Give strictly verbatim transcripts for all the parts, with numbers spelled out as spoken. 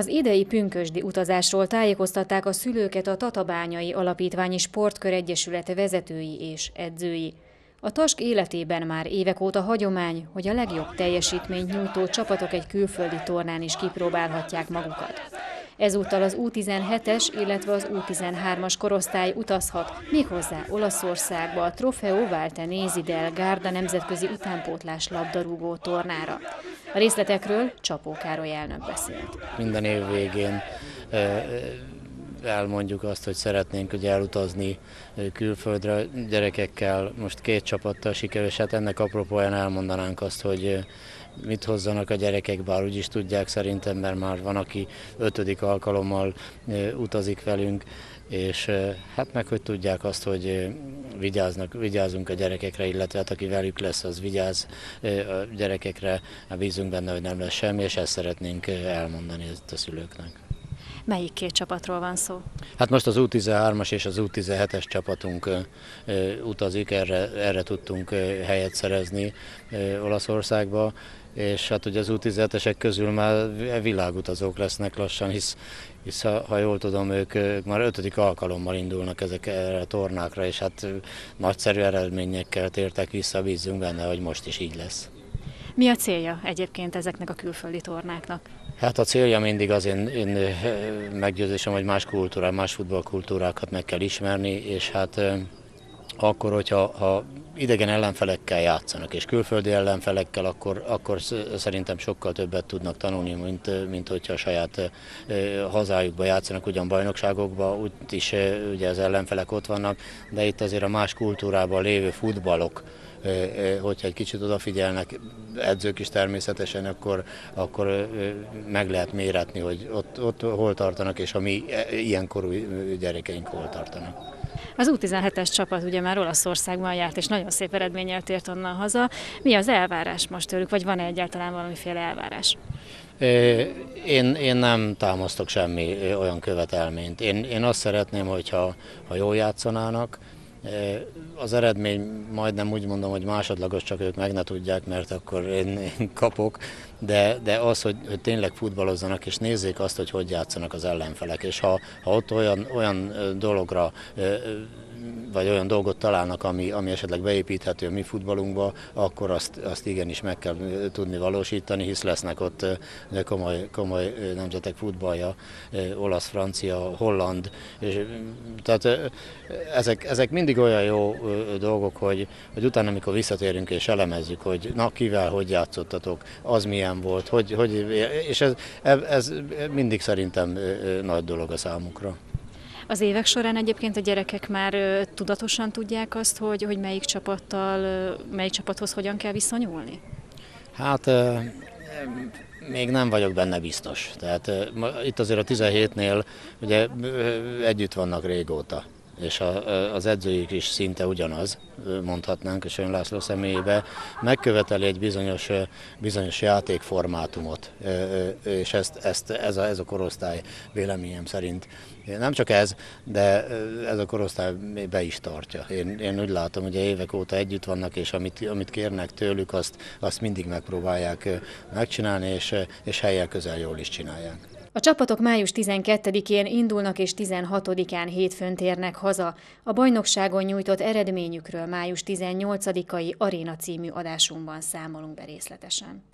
Az idei pünkösdi utazásról tájékoztatták a szülőket a Tatabányai Alapítványi Sportkör Egyesület vezetői és edzői. A Task életében már évek óta hagyomány, hogy a legjobb teljesítményt nyújtó csapatok egy külföldi tornán is kipróbálhatják magukat. Ezúttal az U tizenhetes, illetve az U tizenhármas korosztály utazhat, méghozzá Olaszországba a Trofeo Valtenesi del Garda nemzetközi utánpótlás labdarúgó tornára. A részletekről Csapó Károly elnök beszélt. Minden év végén elmondjuk azt, hogy szeretnénk ugye elutazni külföldre gyerekekkel, most két csapattal sikerül, hát ennek apropóján elmondanánk azt, hogy mit hozzanak a gyerekek, bár úgyis tudják szerintem, mert már van, aki ötödik alkalommal utazik velünk, és hát meg, hogy tudják azt, hogy vigyáznak, vigyázunk a gyerekekre, illetve hát aki velük lesz, az vigyáz a gyerekekre, bízunk benne, hogy nem lesz semmi, és ezt szeretnénk elmondani a szülőknek. Melyik két csapatról van szó? Hát most az U tizenhármas és az U tizenhetes csapatunk utazik, erre, erre tudtunk helyet szerezni Olaszországba, és hát ugye az U tizenhetesek közül már világutazók lesznek lassan, hisz, hisz ha, ha jól tudom, ők, ők már ötödik alkalommal indulnak ezekre a tornákra, és hát nagyszerű eredményekkel tértek vissza, bízzunk benne, hogy most is így lesz. Mi a célja egyébként ezeknek a külföldi tornáknak? Hát a célja mindig az én, én meggyőzésem, hogy más kultúrák, más futballkultúrákat meg kell ismerni, és hát akkor, hogyha ha idegen ellenfelekkel játszanak, és külföldi ellenfelekkel, akkor, akkor szerintem sokkal többet tudnak tanulni, mint, mint hogyha a saját hazájukba játszanak, ugyan bajnokságokban, úgy is ugye az ellenfelek ott vannak, de itt azért a más kultúrában lévő futballok, hogyha egy kicsit odafigyelnek, edzők is természetesen, akkor, akkor meg lehet méretni, hogy ott, ott hol tartanak, és a mi ilyenkorú gyerekeink hol tartanak. Az U tizenhetes csapat ugye már Olaszországban járt, és nagyon szép eredménnyel tért onnan haza. Mi az elvárás most tőlük, vagy van-e egyáltalán valamiféle elvárás? Én, én nem támasztok semmi olyan követelményt. Én, én azt szeretném, hogyha ha jól játszanának. Az eredmény majdnem úgy mondom, hogy másodlagos, csak ők meg ne tudják, mert akkor én, én kapok, de, de az, hogy, hogy tényleg futballozzanak és nézzék azt, hogy hogy játszanak az ellenfelek, és ha, ha ott olyan, olyan dologra vagy olyan dolgot találnak, ami, ami esetleg beépíthető a mi futballunkba, akkor azt, azt igenis meg kell tudni valósítani, hisz lesznek ott komoly, komoly nemzetek futballja, olasz, francia, holland. És, tehát ezek, ezek mindig olyan jó dolgok, hogy, hogy utána, amikor visszatérünk és elemezzük, hogy na, kivel, hogy játszottatok, az milyen volt, hogy, hogy, és ez, ez mindig szerintem nagy dolog a számukra. Az évek során egyébként a gyerekek már tudatosan tudják azt, hogy, hogy melyik csapattal, melyik csapathoz hogyan kell viszonyulni? Hát még nem vagyok benne biztos. Tehát itt azért a tizenhétnél ugye együtt vannak régóta, és a, az edzőjük is szinte ugyanaz, mondhatnánk, és Ön László személyében megköveteli egy bizonyos, bizonyos játékformátumot, és ezt, ezt, ez, a, ez a korosztály véleményem szerint nem csak ez, de ez a korosztály be is tartja. Én, én úgy látom, hogy évek óta együtt vannak, és amit, amit kérnek tőlük, azt, azt mindig megpróbálják megcsinálni, és, és helyel közel jól is csinálják. A csapatok május tizenkettedikén indulnak és tizenhatodikán hétfőn térnek haza. A bajnokságon nyújtott eredményükről május tizennyolcadikai Aréna című adásunkban számolunk be részletesen.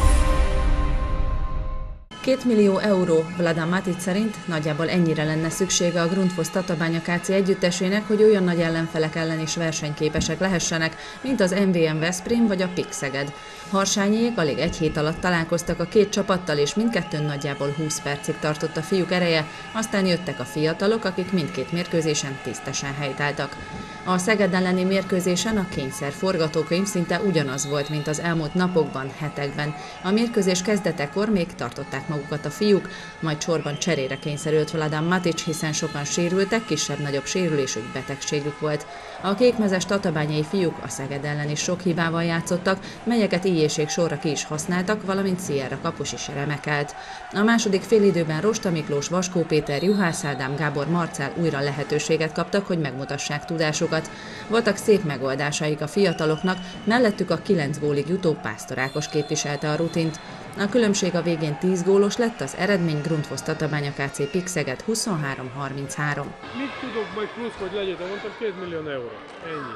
Két millió euró Vladan Matic szerint nagyjából ennyire lenne szüksége a Grundfos Tatabánya ká cé együttesének, hogy olyan nagy ellenfelek ellen is versenyképesek lehessenek, mint az em vé em Veszprém vagy a pé i ká Szeged. Harsányiék alig egy hét alatt találkoztak a két csapattal, és mindkettőn nagyjából húsz percig tartott a fiúk ereje, aztán jöttek a fiatalok, akik mindkét mérkőzésen tisztesen helytáltak. A Szeged elleni mérkőzésen a kényszer forgatókönyv szinte ugyanaz volt, mint az elmúlt napokban, hetekben. A mérkőzés kezdetekor még tartották magukat a fiúk, majd sorban cserére kényszerült Vladan Matic, hiszen sokan sérültek, kisebb-nagyobb sérülésük, betegségük volt. A kékmezes tatabányai fiúk a Szeged ellen is sok hibával játszottak, melyeket éjjéség sorra ki is használtak, valamint Sierra kapus is remekelt. A második félidőben Rosta Miklós, Vaskó Péter, Juhász Ádám, Gábor Marcell újra lehetőséget kaptak, hogy megmutassák tudásukat. Voltak szép megoldásaik a fiataloknak, mellettük a kilenc gólig jutó Pásztor Ákos képviselte a rutint. A különbség a végén tíz gólos lett, az eredmény Grundfos Tatabánya ká cé Pik Szeged huszonhárom harminchárom. Mit tudok majd plusz, hogy legyetek? Mondtam két millió euró. Ennyi.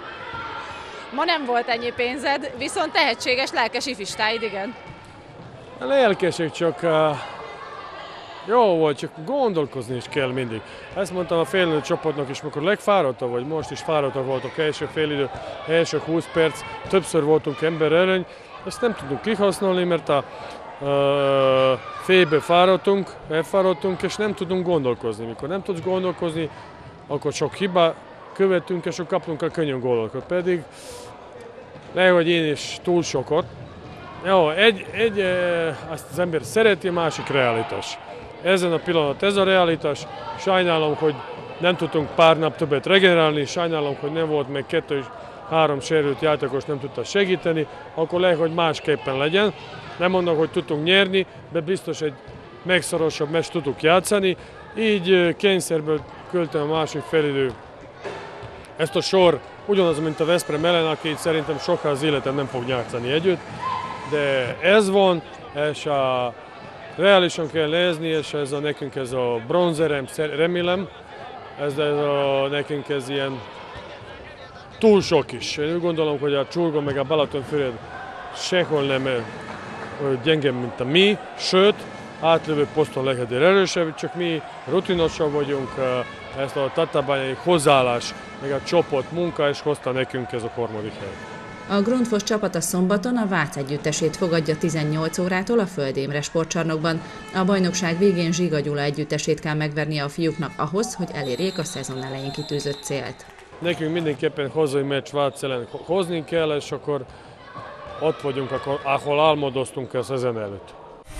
Ma nem volt ennyi pénzed, viszont tehetséges, lelkes ifistáid, igen. A lelkesek csak uh, jó volt, csak gondolkozni is kell mindig. Ezt mondtam a félidő csapatnak is, amikor legfáradtabb vagy, most is fáradtabb voltak első félidő, első húsz perc, többször voltunk ember ellen, ezt nem tudunk kihasználni, mert a uh, félbe fáradtunk, elfáradtunk, és nem tudunk gondolkozni. Mikor nem tudsz gondolkozni, akkor sok hiba követünk, és akkor kapunk a könnyen gólokat. Pedig lehet, hogy én is túl sokat. Jó, egy, egy azt az ember szereti, a másik realitás. Ezen a pillanat ez a realitás. Sajnálom, hogy nem tudtunk pár nap többet regenerálni, sajnálom, hogy nem volt meg kettő és három sérült játékos, nem tudta segíteni, akkor lehet, hogy másképpen legyen. Nem mondom, hogy tudtunk nyerni, de biztos egy megszorosabb meccst tudtuk játszani. Így kényszerből küldtem a másik felidő. Ezt a sor ugyanaz, mint a Veszprém ellen, aki szerintem soha az életem nem fog játszani együtt. De ez van, és a reálisan kell nézni, és ez a, nekünk ez a bronzerem, remélem, ez, ez a, nekünk ez ilyen túl sok is. Én úgy gondolom, hogy a Csurgó meg a Balatonfüred sehol nem gyengebb, mint a mi, sőt, átlövő poszton lehet erősebb, csak mi rutinosabb vagyunk, ezt a tatabányai hozzáállás, meg a csoport munka, és hozta nekünk ez a harmadik hely. A Grundfos csapata szombaton a Vác együttesét fogadja tizennyolc órától a Föld Imre sportcsarnokban. A bajnokság végén Zsiga Gyula együttesét kell megvernie a fiúknak ahhoz, hogy elérjék a szezon elején kitűzött célt. Nekünk mindenképpen hazai meccs Vác ellen hozni kell, és akkor ott vagyunk, ahol álmodoztunk a szezon előtt.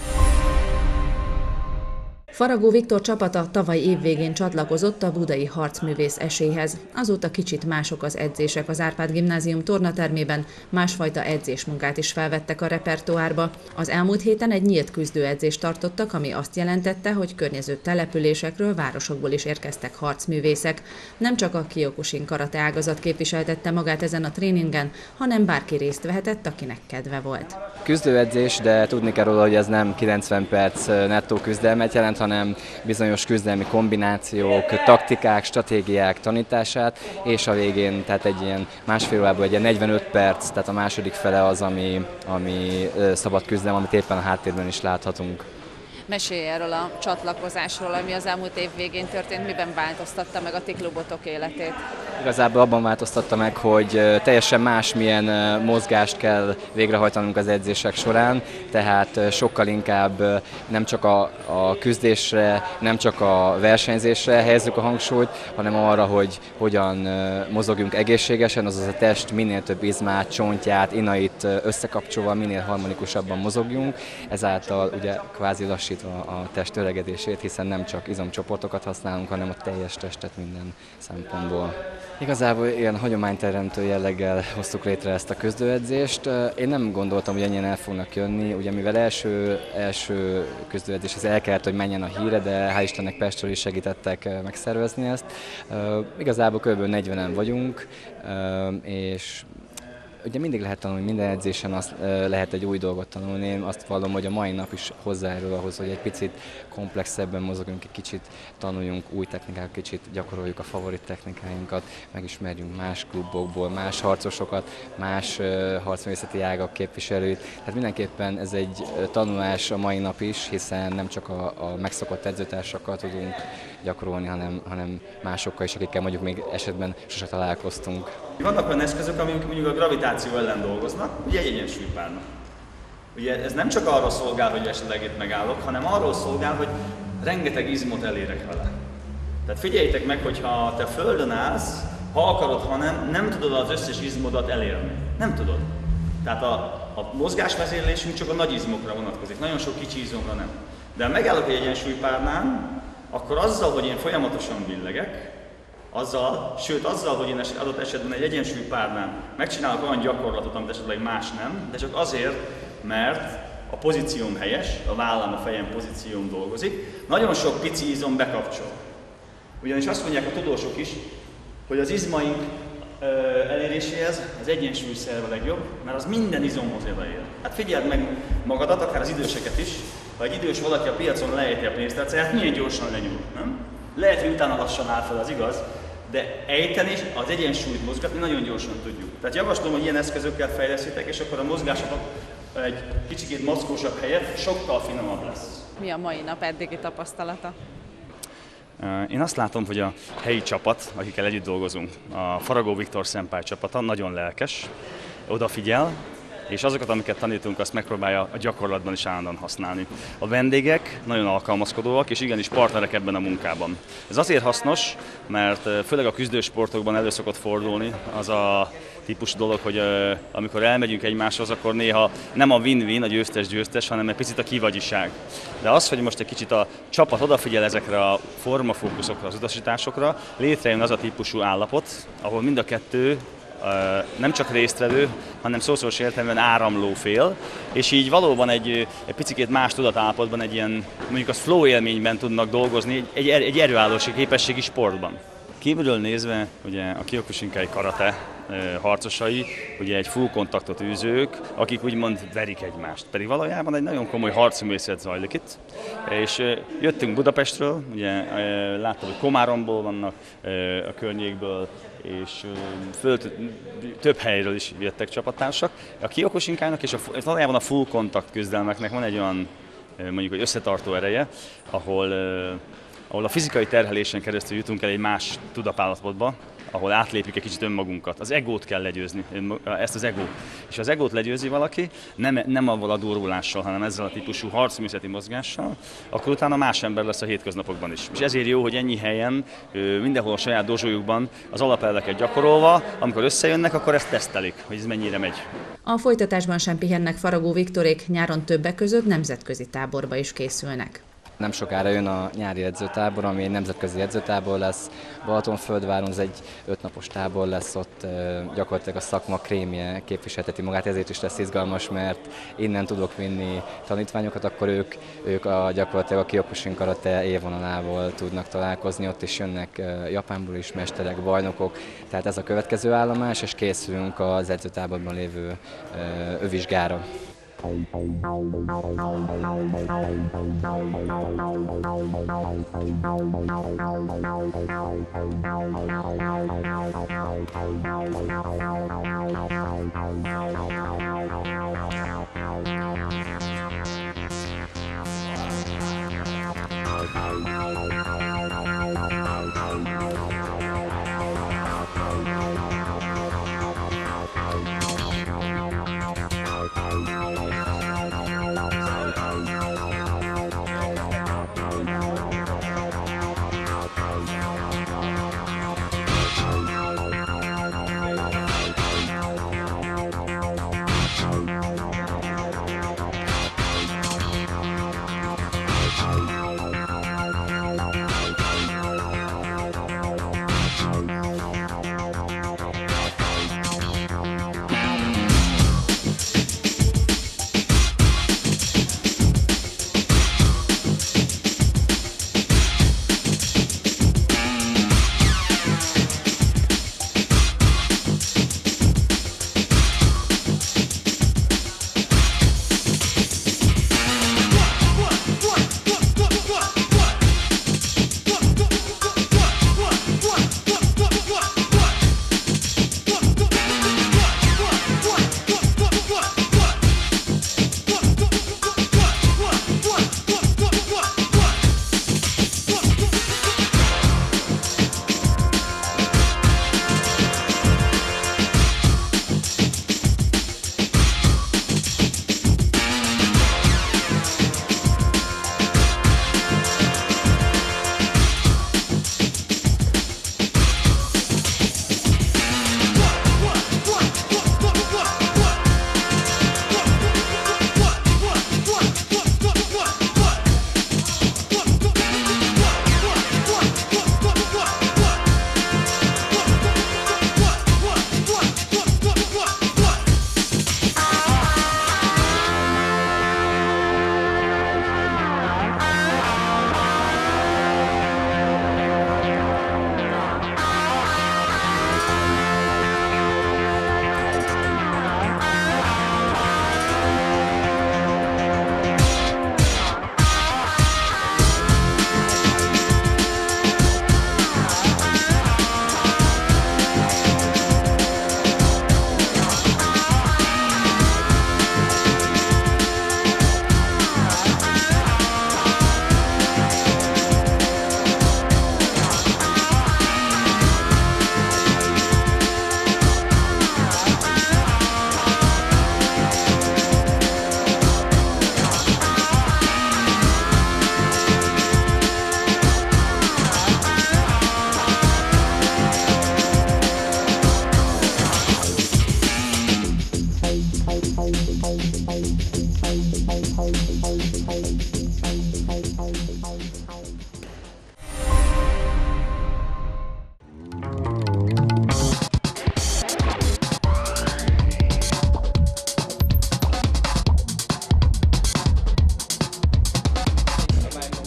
Faragó Viktor csapata tavaly évvégén csatlakozott a budai harcművész esélyhez. Azóta kicsit mások az edzések az Árpád Gimnázium tornatermében, másfajta edzésmunkát is felvettek a repertoárba. Az elmúlt héten egy nyílt küzdőedzést tartottak, ami azt jelentette, hogy környező településekről, városokból is érkeztek harcművészek. Nem csak a Kyokushin karate ágazat képviseltette magát ezen a tréningen, hanem bárki részt vehetett, akinek kedve volt. Küzdőedzés, de tudni kell róla, hogy ez nem kilencven perc nettó küzdelmet jelent, hanem bizonyos küzdelmi kombinációk, taktikák, stratégiák tanítását, és a végén, tehát egy ilyen másfél órában egy ilyen negyvenöt perc, tehát a második fele az, ami, ami szabad küzdelem, amit éppen a háttérben is láthatunk. Mesélj erről a csatlakozásról, ami az elmúlt év végén történt, miben változtatta meg a ti klubotok életét? Igazából abban változtatta meg, hogy teljesen másmilyen mozgást kell végrehajtanunk az edzések során, tehát sokkal inkább nem csak a, a küzdésre, nem csak a versenyzésre helyezzük a hangsúlyt, hanem arra, hogy hogyan mozogjunk egészségesen, azaz a test minél több izmát, csontját, inait összekapcsolva, minél harmonikusabban mozogjunk, ezáltal ugye kvázi lassítva a test öregedését, hiszen nem csak izomcsoportokat használunk, hanem a teljes testet minden szempontból. Igazából ilyen hagyományteremtő jelleggel hoztuk létre ezt a küzdőedzést. Én nem gondoltam, hogy ennyien el fognak jönni, ugye mivel első, első küzdőedzés, ez el kellett, hogy menjen a híre, de hál' Istennek Pestről is segítettek megszervezni ezt. Igazából kb. negyvenen vagyunk, és ugye mindig lehet tanulni, minden edzésen azt, lehet egy új dolgot tanulni. Én azt vallom, hogy a mai nap is hozzájárul ahhoz, hogy egy picit komplexebben mozogjunk, egy kicsit tanuljunk új technikákat, kicsit gyakoroljuk a favorit technikáinkat, megismerjünk más klubokból, más harcosokat, más harcművészeti ágak képviselőit. Tehát mindenképpen ez egy tanulás a mai nap is, hiszen nem csak a, a megszokott edzőtársakkal tudunk gyakorolni, hanem, hanem másokkal is, akikkel mondjuk még esetben sose találkoztunk. Vannak olyan eszközök, amik mondjuk a gravitáció ellen dolgoznak, ugye egy egyensúlypárna. Ugye ez nem csak arra szolgál, hogy esetleg itt megállok, hanem arról szolgál, hogy rengeteg izmot elérek vele. Tehát figyeljétek meg, hogy ha te földön állsz, ha akarod, ha nem, nem tudod az összes izmodat elérni. Nem tudod. Tehát a, a mozgásvezérlésünk csak a nagy izmokra vonatkozik, nagyon sok kicsi izomra nem. De ha megállok egy egyensúlypárnán, akkor azzal, hogy én folyamatosan billegek, azzal, sőt azzal, hogy én adott esetben egy egyensúlypárnán megcsinálok olyan gyakorlatot, amit esetleg más nem, de csak azért, mert a pozícióm helyes, a vállam, a fejem pozícióm dolgozik, nagyon sok pici izom bekapcsol. Ugyanis azt mondják a tudósok is, hogy az izmaink eléréséhez az egyensúlyszerv a legjobb, mert az minden izomhoz odaér. Hát figyeld meg magadat, akár az időseket is, ha egy idős valaki a piacon lejti a pénztárcáját, milyen gyorsan lenyúl, nem? Lehet, hogy utána lassan áll fel, az igaz, de ejteni az egyensúlyt mozgatni nagyon gyorsan tudjuk. Tehát javaslom, hogy ilyen eszközökkel fejlesztétek, és akkor a mozgásotok egy kicsikét mozgósabb helyett sokkal finomabb lesz. Mi a mai nap eddigi tapasztalata? Én azt látom, hogy a helyi csapat, akikkel együtt dolgozunk, a Faragó Viktor Senpai csapata nagyon lelkes, odafigyel, és azokat, amiket tanítunk, azt megpróbálja a gyakorlatban is állandóan használni. A vendégek nagyon alkalmazkodóak, és igenis partnerek ebben a munkában. Ez azért hasznos, mert főleg a küzdősportokban elő szokott fordulni az a típusú dolog, hogy uh, amikor elmegyünk egymáshoz, akkor néha nem a win-win, a győztes-győztes, hanem egy picit a kivagyiság. De az, hogy most egy kicsit a csapat odafigyel ezekre a formafókuszokra, az utasításokra, létrejön az a típusú állapot, ahol mind a kettő uh, nem csak résztvevő, hanem szószoros értelemben áramló fél, és így valóban egy, egy picit más tudatállapotban, egy ilyen, mondjuk az flow élményben tudnak dolgozni, egy, egy, egy erőállósi képességi sportban. Kívülről nézve, ugye a Kyokushinkai karate harcosai, ugye egy full kontaktot űzők, akik úgymond verik egymást. Pedig valójában egy nagyon komoly harcművészet zajlik itt. És jöttünk Budapestről, ugye láttam, hogy Komáromból vannak, a környékből, és föl, több helyről is jöttek csapattársak. A Kyokushinkának és a, valójában a full kontakt küzdelmeknek van egy olyan, mondjuk, hogy összetartó ereje, ahol ahol a fizikai terhelésen keresztül jutunk el egy más tudatállapotba, ahol átlépjük egy kicsit önmagunkat. Az egót kell legyőzni, ezt az egót. És az egót legyőzi valaki, nem, nem avval a durvulással, hanem ezzel a típusú harcművészeti mozgással, akkor utána más ember lesz a hétköznapokban is. És ezért jó, hogy ennyi helyen, mindenhol a saját dozsójukban az alapelveket gyakorolva, amikor összejönnek, akkor ezt tesztelik, hogy ez mennyire megy. A folytatásban sem pihennek Faragó Viktorék, nyáron többek között nemzetközi táborba is készülnek. Nem sokára jön a nyári edzőtábor, ami egy nemzetközi edzőtábor lesz. Balatonfürdváron ez egy ötnapos tábor lesz, ott gyakorlatilag a szakma krémje képviselteti magát, ezért is lesz izgalmas, mert innen tudok vinni tanítványokat, akkor ők, ők a, gyakorlatilag a Kyokushin karate élvonalával tudnak találkozni, ott is jönnek Japánból is mesterek, bajnokok, tehát ez a következő állomás, és készülünk az edzőtáborban lévő vizsgára.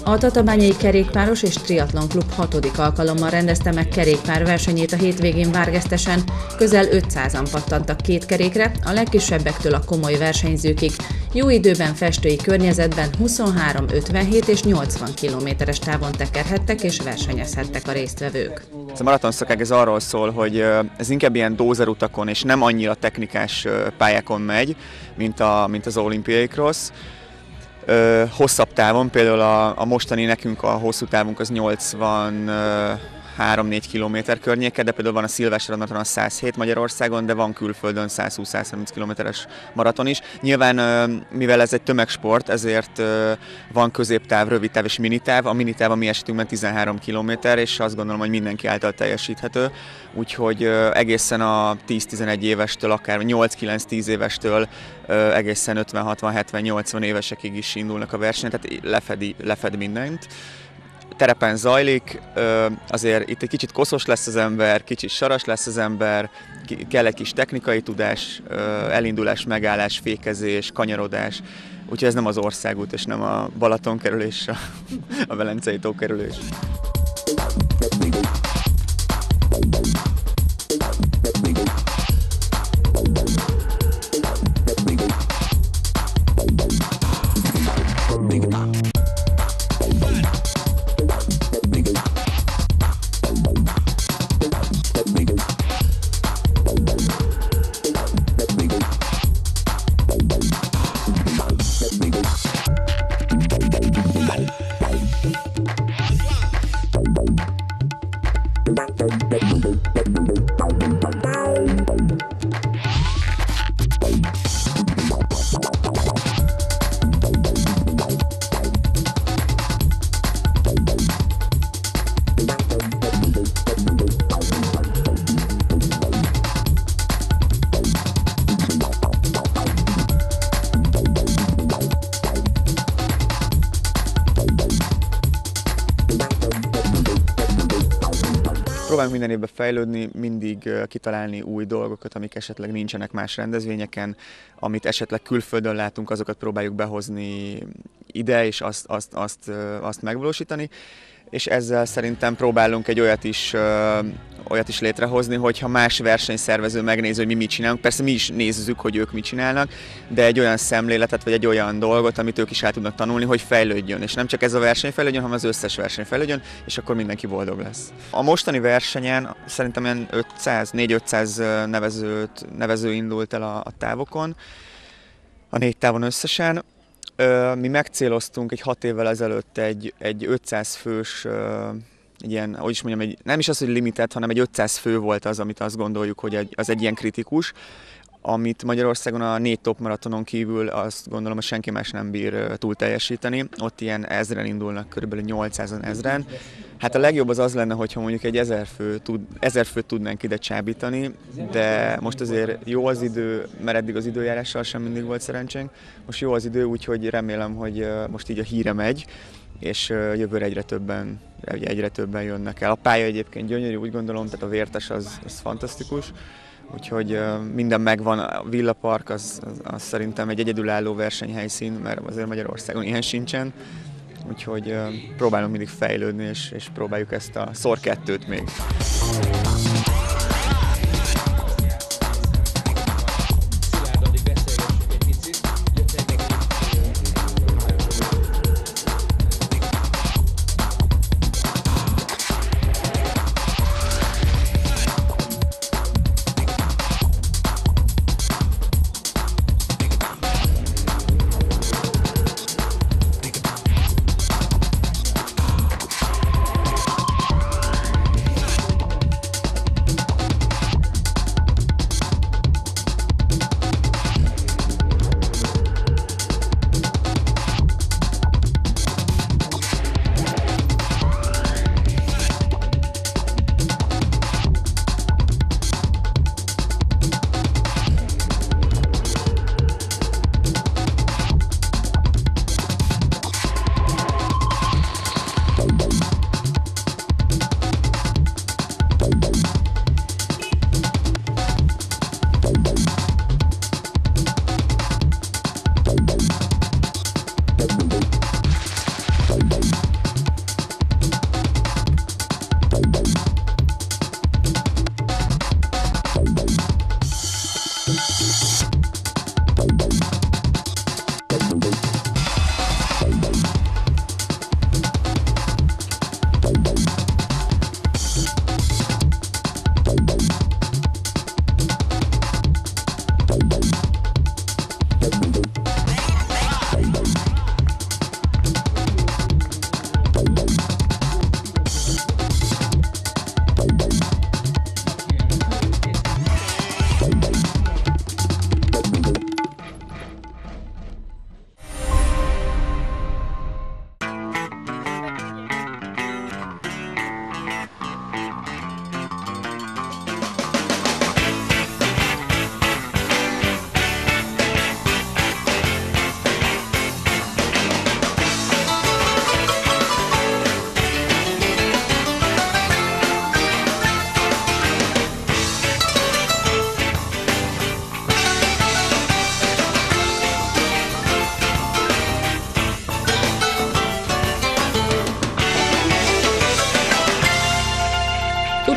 A tatabányai kerékpáros és triatlon klub hatodik alkalommal rendezte meg kerékpár versenyét a hétvégén Várgesztesen. Közel ötszázan pattantak két kerékre, a legkisebbektől a komoly versenyzőkig. Jó időben festői környezetben huszonhárom, ötvenhét és nyolcvan kilométeres távon tekerhettek és versenyezhettek a résztvevők. Ez a maratonszakák ez arról szól, hogy ez inkább ilyen dózerutakon és nem annyira technikás pályákon megy, mint, a, mint az olimpiai cross. Ö, hosszabb távon, például a, a mostani nekünk a hosszú távunk az nyolcvanhárom-négy kilométer környéke, de például van a szilveszter maraton a száz hét Magyarországon, de van külföldön százhúsz-százharminc kilométeres maraton is. Nyilván, ö, mivel ez egy tömegsport, ezért ö, van középtáv, rövidtáv és minitáv. A minitáv a mi esetünkben tizenhárom kilométer, és azt gondolom, hogy mindenki által teljesíthető. Úgyhogy ö, egészen a tíz-tizenegy évestől, akár nyolc-kilenc-tíz évestől ö, egészen ötven-hatvan-hetven-nyolcvan évesekig is indulnak a versenyek, tehát lefedi, lefed mindent. Terepen zajlik, ö, azért itt egy kicsit koszos lesz az ember, kicsit saras lesz az ember, kell egy kis technikai tudás, ö, elindulás, megállás, fékezés, kanyarodás. Úgyhogy ez nem az országút, és nem a Balatonkerülés, a, a Velencei tókerülés. Próbálunk minden évben fejlődni, mindig kitalálni új dolgokat, amik esetleg nincsenek más rendezvényeken, amit esetleg külföldön látunk, azokat próbáljuk behozni ide, és azt, azt, azt, azt megvalósítani. És ezzel szerintem próbálunk egy olyat is, olyat is létrehozni, hogyha más versenyszervező megnézi, hogy mi mit csinálunk. Persze mi is nézzük, hogy ők mit csinálnak, de egy olyan szemléletet, vagy egy olyan dolgot, amit ők is el tudnak tanulni, hogy fejlődjön. És nem csak ez a verseny fejlődjön, hanem az összes verseny fejlődjön, és akkor mindenki boldog lesz. A mostani versenyen szerintem ilyen ötszáz, négy-ötszáz nevezőt, nevező indult el a, a távokon, a négy távon összesen. Mi megcéloztunk egy hat évvel ezelőtt egy, egy ötszáz fős, egy ilyen, hogy is mondjam, egy, nem is az, hogy limited, hanem egy ötszáz fő volt az, amit azt gondoljuk, hogy egy, az egy ilyen kritikus, amit Magyarországon a négy top maratonon kívül azt gondolom, hogy senki más nem bír túl teljesíteni. Ott ilyen ezren indulnak, körülbelül nyolcszázan ezren. Hát a legjobb az az lenne, hogyha mondjuk egy ezer, fő tud, ezer főt tudnánk ide csábítani, de most azért jó az idő, mert eddig az időjárással sem mindig volt szerencsénk. Most jó az idő, úgyhogy remélem, hogy most így a híre megy, és jövőre egyre többen, egyre többen jönnek el. A pálya egyébként gyönyörű, úgy gondolom, tehát a Vértes az, az fantasztikus. Úgyhogy minden megvan, a Villapark az, az, az szerintem egy egyedülálló versenyhelyszín, mert azért Magyarországon ilyen sincsen. Úgyhogy próbálunk mindig fejlődni, és, és próbáljuk ezt a szor kettőt még.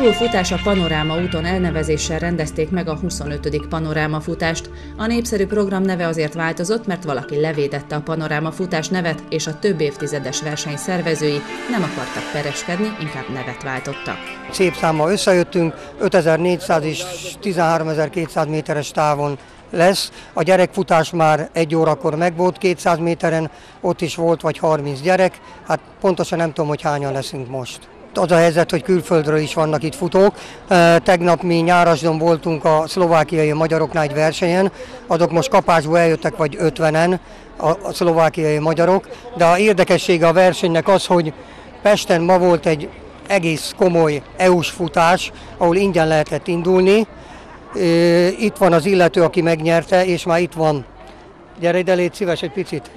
futás a Panoráma úton elnevezéssel rendezték meg a huszonötödik Panoráma futást. A népszerű program neve azért változott, mert valaki levédette a Panoráma futás nevet, és a több évtizedes verseny szervezői nem akartak pereskedni, inkább nevet váltottak. Szép számmal összejöttünk, ötezer-négyszáz és tizenháromezer-kétszáz méteres távon lesz. A gyerekfutás már egy órakor megvolt, kétszáz méteren ott is volt vagy harminc gyerek, hát pontosan nem tudom, hogy hányan leszünk most. Az a helyzet, hogy külföldről is vannak itt futók. Tegnap mi Nyárasdon voltunk a szlovákiai magyaroknál egy versenyen, azok most kapásból eljöttek vagy ötvenen a szlovákiai magyarok, de a érdekessége a versenynek az, hogy Pesten ma volt egy egész komoly é u-s futás, ahol ingyen lehetett indulni. Itt van az illető, aki megnyerte, és már itt van. Gyere ide, légy szíves egy picit.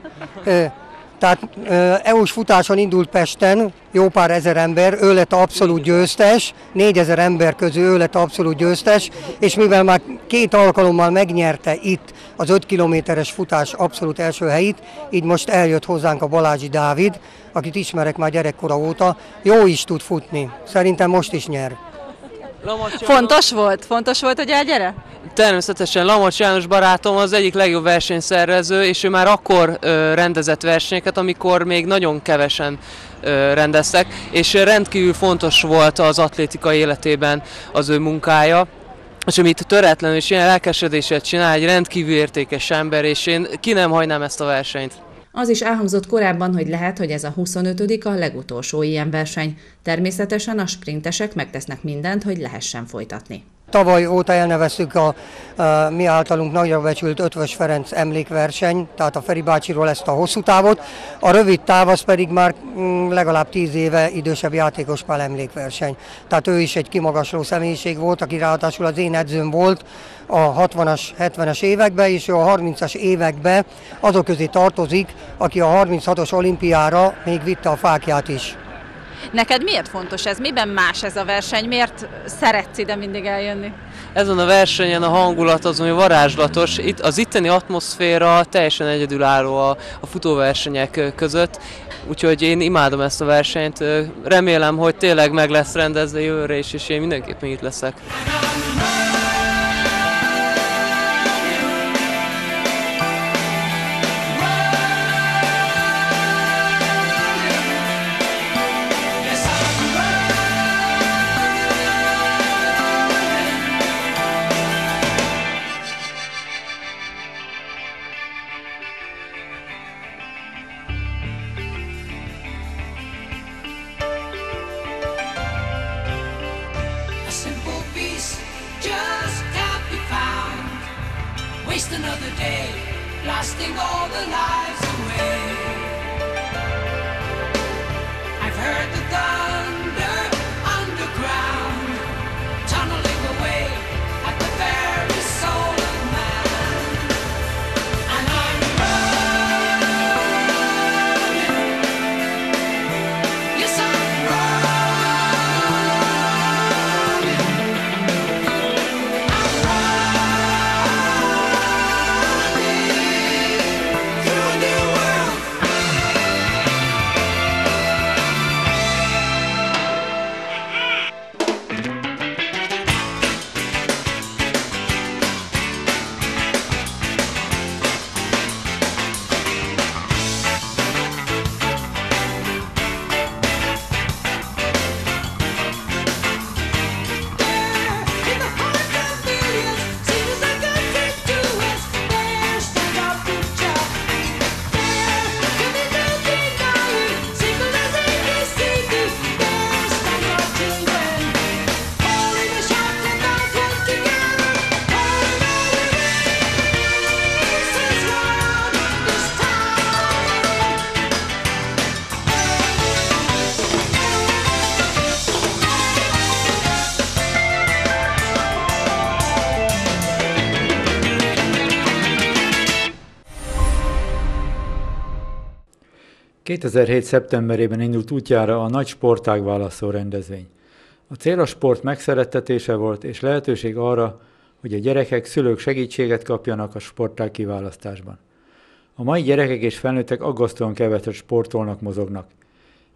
Tehát é u-s futáson indult Pesten, jó pár ezer ember, ő lett abszolút győztes, négyezer ember közül ő lett abszolút győztes, és mivel már két alkalommal megnyerte itt az öt kilométeres futás abszolút első helyét, így most eljött hozzánk a Balázsi Dávid, akit ismerek már gyerekkora óta, jó is tud futni, szerintem most is nyer. Fontos volt? Fontos volt, hogy elgyere? Természetesen Lamacs János barátom az egyik legjobb versenyszervező, és ő már akkor ö, rendezett versenyeket, amikor még nagyon kevesen ö, rendeztek, és rendkívül fontos volt az atlétika életében az ő munkája, és amit töretlenül és ilyen lelkesedéssel csinál, egy rendkívül értékes ember, és én ki nem hagynám ezt a versenyt. Az is elhangzott korábban, hogy lehet, hogy ez a huszonötödik a legutolsó ilyen verseny. Természetesen a sprintesek megtesznek mindent, hogy lehessen folytatni. Tavaly óta elneveztük a, a mi általunk nagyra becsült Ötvös Ferenc emlékverseny, tehát a Feri bácsiról ezt a hosszú távot. A rövid táv az pedig már mm, legalább tíz éve idősebb játékospál emlékverseny. Tehát ő is egy kimagasló személyiség volt, aki ráadásul az én edzőm volt a hatvanas, hetvenes években, és ő a harmincas években azok közé tartozik, aki a harminchatos olimpiára még vitte a fákját is. Neked miért fontos ez? Miben más ez a verseny? Miért szeretsz ide mindig eljönni? Ezen a versenyen a hangulat az, ami varázslatos. Itt az itteni atmoszféra teljesen egyedülálló a, a futóversenyek között, úgyhogy én imádom ezt a versenyt. Remélem, hogy tényleg meg lesz rendezve jövőre is, és én mindenképpen itt leszek. Another day, blasting all the lives away. I've heard the thunder underground, tunneling away at the very soul of man. And I'm running, yes I'm running, I'm running. kétezer-hét. szeptemberében indult útjára a nagy sportág választó rendezvény. A cél a sport megszerettetése volt, és lehetőség arra, hogy a gyerekek, szülők segítséget kapjanak a sportág kiválasztásban. A mai gyerekek és felnőttek aggasztóan keveset sportolnak, mozognak.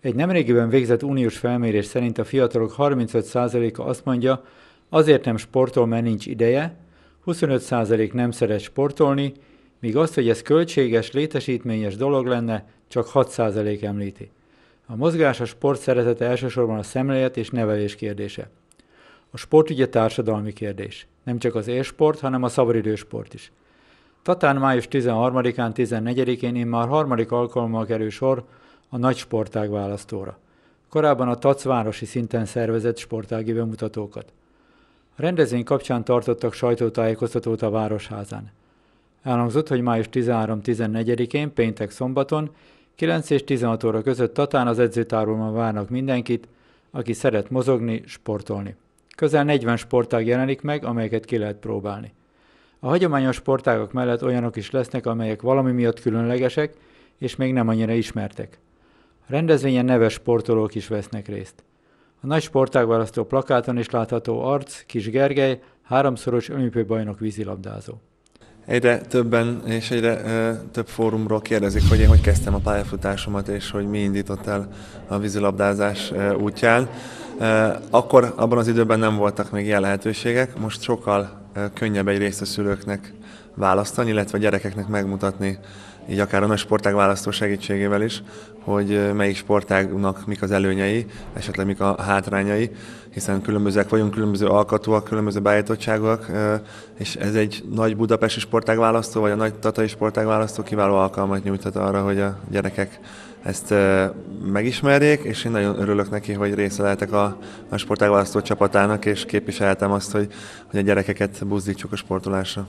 Egy nemrégiben végzett uniós felmérés szerint a fiatalok harmincöt százaléka azt mondja, azért nem sportol, mert nincs ideje, huszonöt százalék nem szeret sportolni, míg azt, hogy ez költséges, létesítményes dolog lenne, csak hat százalék említi. A mozgás, a sport szeretete elsősorban a szemlélet és nevelés kérdése. A sport ugye társadalmi kérdés. Nem csak az élsport, hanem a szabadidősport is. Tatán május tizenharmadikán, tizennegyedikén én már harmadik alkalommal kerül sor a nagy sportág választóra. Korábban a Tac városi szinten szervezett sportági bemutatókat. A rendezvény kapcsán tartottak sajtótájékoztatót a Városházán. Elhangzott, hogy május tizenharmadika-tizennegyedikén, péntek szombaton, kilenc és tizenhat óra között Tatán az edzőtáborban várnak mindenkit, aki szeret mozogni, sportolni. Közel negyven sportág jelenik meg, amelyeket ki lehet próbálni. A hagyományos sportágok mellett olyanok is lesznek, amelyek valami miatt különlegesek, és még nem annyira ismertek. A rendezvényen neves sportolók is vesznek részt. A nagy sportágválasztó plakáton is látható arc, Kis Gergely, háromszoros olimpiai bajnok vízilabdázó. Egyre többen és egyre ö, több fórumról kérdezik, hogy én hogy kezdtem a pályafutásomat, és hogy mi indított el a vízilabdázás ö, útján. Ö, akkor abban az időben nem voltak még ilyen lehetőségek, most sokkal ö, könnyebb egyrészt a szülőknek választani, illetve a gyerekeknek megmutatni, így akár a nagy sportág választó segítségével is, hogy melyik sportágnak mik az előnyei, esetleg mik a hátrányai, hiszen különbözőek vagyunk, különböző alkatúak, különböző beállítottságúak, és ez egy nagy budapesti sportágválasztó, vagy a nagy tatai sportágválasztó kiváló alkalmat nyújthat arra, hogy a gyerekek ezt megismerjék, és én nagyon örülök neki, hogy része lehetek a, a sportágválasztó csapatának, és képviselhetem azt, hogy, hogy a gyerekeket buzdítsuk a sportolásra.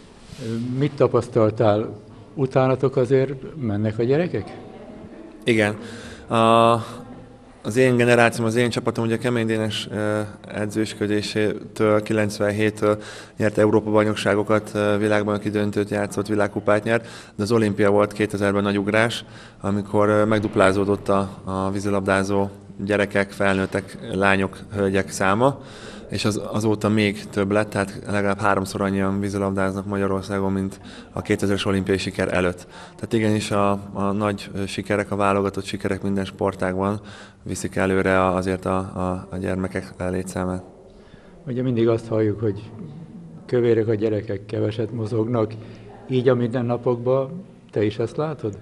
Mit tapasztaltál? Utánatok azért mennek a gyerekek? Igen. A, az én generációm, az én csapatom ugye Kemény Dénes edzősködésétől, kilencvenhéttől nyert Európa-bajnokságokat, világbajnoki döntőt játszott, világkupát nyert, de az olimpia volt kétezerben nagy ugrás, amikor megduplázódott a, a vízilabdázó gyerekek, felnőttek, lányok, hölgyek száma, és az, azóta még több lett, tehát legalább háromszor annyian vízilabdáznak Magyarországon, mint a kétezres olimpiai siker előtt. Tehát igenis a, a nagy sikerek, a válogatott sikerek minden sportágban viszik előre azért a, a, a gyermekek létszámát. Ugye mindig azt halljuk, hogy kövérek a gyerekek keveset mozognak, így a mindennapokban te is ezt látod?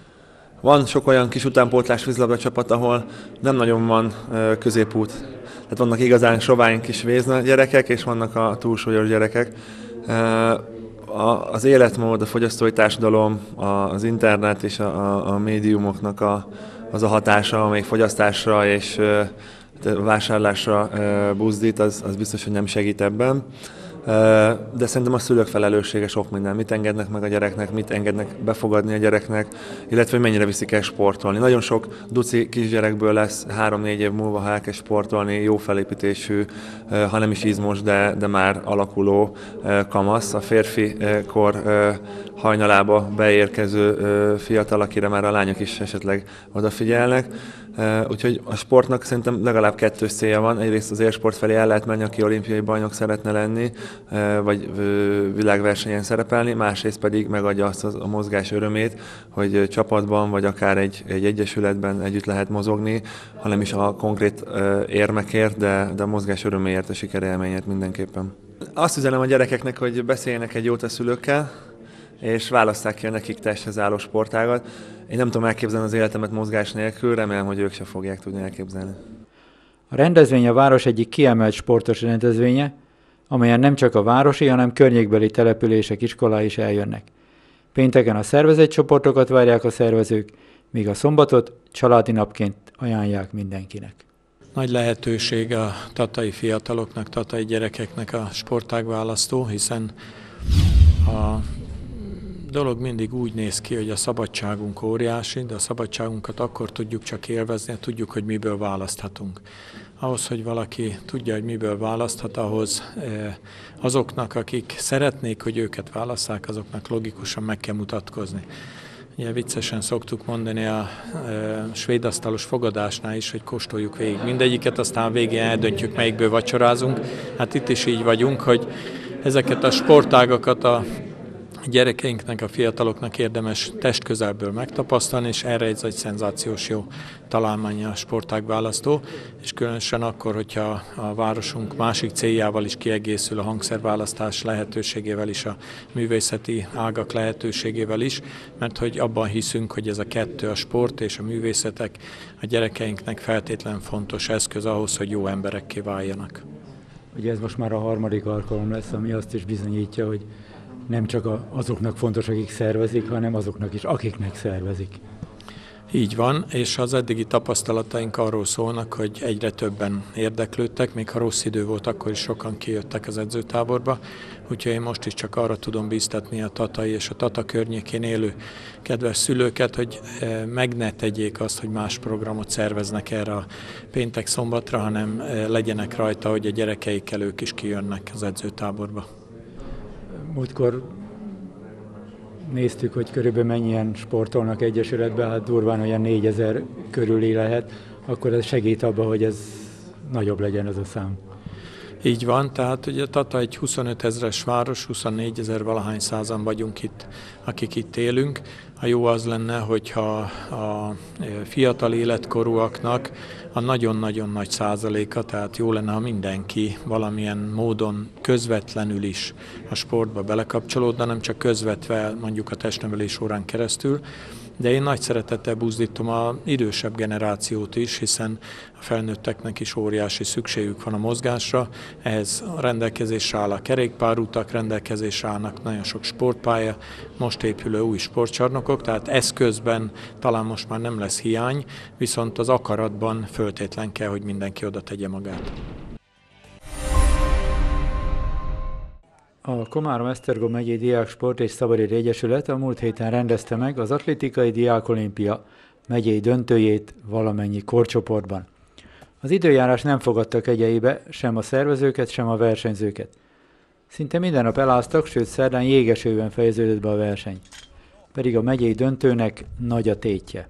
Van sok olyan kis utánpótlás vízilabda csapat, ahol nem nagyon van középút. Tehát vannak igazán sovány kis vézna gyerekek, és vannak a túlsúlyos gyerekek. Az életmód, a fogyasztói társadalom, az internet és a, a médiumoknak a, az a hatása, amelyik fogyasztásra és vásárlásra buzdít, az, az biztos, hogy nem segít ebben. De szerintem a szülők felelőssége sok minden. Mit engednek meg a gyereknek, mit engednek befogadni a gyereknek, illetve hogy mennyire viszik el sportolni. Nagyon sok duci kisgyerekből lesz három-négy év múlva, ha elkezd sportolni, jó felépítésű, ha nem is izmos, de, de már alakuló kamasz. A férfi kor hajnalába beérkező fiatal, akire már a lányok is esetleg odafigyelnek. Úgyhogy a sportnak szerintem legalább kettős célja van. Egyrészt az élsport felé el lehet menni, aki olimpiai bajnok szeretne lenni, vagy világversenyen szerepelni, másrészt pedig megadja azt a mozgás örömét, hogy csapatban, vagy akár egy, egy egyesületben együtt lehet mozogni, hanem is a konkrét érmekért, de, de a mozgás öröméért, a sikerélményért mindenképpen. Azt üzenem a gyerekeknek, hogy beszéljenek egy jót a szülőkkel, és választák ki a nekik testhez álló sportágat. Én nem tudom elképzelni az életemet mozgás nélkül, remélem, hogy ők sem fogják tudni elképzelni. A rendezvény a város egyik kiemelt sportos rendezvénye, amelyen nem csak a városi, hanem környékbeli települések, iskolái is eljönnek. Pénteken a szervezett csoportokat várják a szervezők, míg a szombatot családi napként ajánlják mindenkinek. Nagy lehetőség a tatai fiataloknak, tatai gyerekeknek a sportágválasztó, hiszen a dolog mindig úgy néz ki, hogy a szabadságunk óriási, de a szabadságunkat akkor tudjuk csak élvezni, tudjuk, hogy miből választhatunk. Ahhoz, hogy valaki tudja, hogy miből választhat, ahhoz azoknak, akik szeretnék, hogy őket válasszák, azoknak logikusan meg kell mutatkozni. Ugye viccesen szoktuk mondani a e, svéd asztalos fogadásnál is, hogy kóstoljuk végig mindegyiket, aztán végén eldöntjük, melyikből vacsorázunk. Hát itt is így vagyunk, hogy ezeket a sportágakat a gyerekeinknek, a fiataloknak érdemes testközelből megtapasztalni, és erre ez egy szenzációs jó találmány a sportágválasztó, és különösen akkor, hogyha a városunk másik céljával is kiegészül, a hangszerválasztás lehetőségével is, a művészeti ágak lehetőségével is, mert hogy abban hiszünk, hogy ez a kettő, a sport és a művészetek a gyerekeinknek feltétlenül fontos eszköz ahhoz, hogy jó emberekké váljanak. Ugye ez most már a harmadik alkalom lesz, ami azt is bizonyítja, hogy nem csak azoknak fontos, akik szervezik, hanem azoknak is, akiknek szervezik. Így van, és az eddigi tapasztalataink arról szólnak, hogy egyre többen érdeklődtek, még ha rossz idő volt, akkor is sokan kijöttek az edzőtáborba, úgyhogy én most is csak arra tudom bíztatni a Tatai és a Tata környékén élő kedves szülőket, hogy meg ne tegyék azt, hogy más programot szerveznek erre a péntek-szombatra, hanem legyenek rajta, hogy a gyerekeikkel ők is kijönnek az edzőtáborba. Múltkor néztük, hogy körülbelül mennyien sportolnak egyesületben, hát durván olyan négyezer körüli lehet, akkor ez segít abba, hogy ez nagyobb legyen ez a szám. Így van, tehát ugye Tata egy huszonöt ezres város, huszonnégy ezer valahány százan vagyunk itt, akik itt élünk. A jó az lenne, hogyha a fiatal életkorúaknak a nagyon-nagyon nagy százaléka, tehát jó lenne, ha mindenki valamilyen módon közvetlenül is a sportba belekapcsolódna, nem csak közvetve mondjuk a testnevelés órán keresztül, de én nagy szeretettel buzdítom az idősebb generációt is, hiszen a felnőtteknek is óriási szükségük van a mozgásra, ehhez a rendelkezésre áll a kerékpárutak, rendelkezésre állnak nagyon sok sportpálya, most épülő új sportcsarnokok, tehát eszközben talán most már nem lesz hiány, viszont az akaratban föltétlen kell, hogy mindenki oda tegye magát. A Komárom-Esztergom megyei Diáksport és Szabadidő Egyesület a múlt héten rendezte meg az atlétikai diákolimpia megyei döntőjét valamennyi korcsoportban. Az időjárás nem fogadta kegyeibe sem a szervezőket, sem a versenyzőket. Szinte minden nap eláztak, sőt szerdán jégesőben fejeződött be a verseny. Pedig a megyei döntőnek nagy a tétje.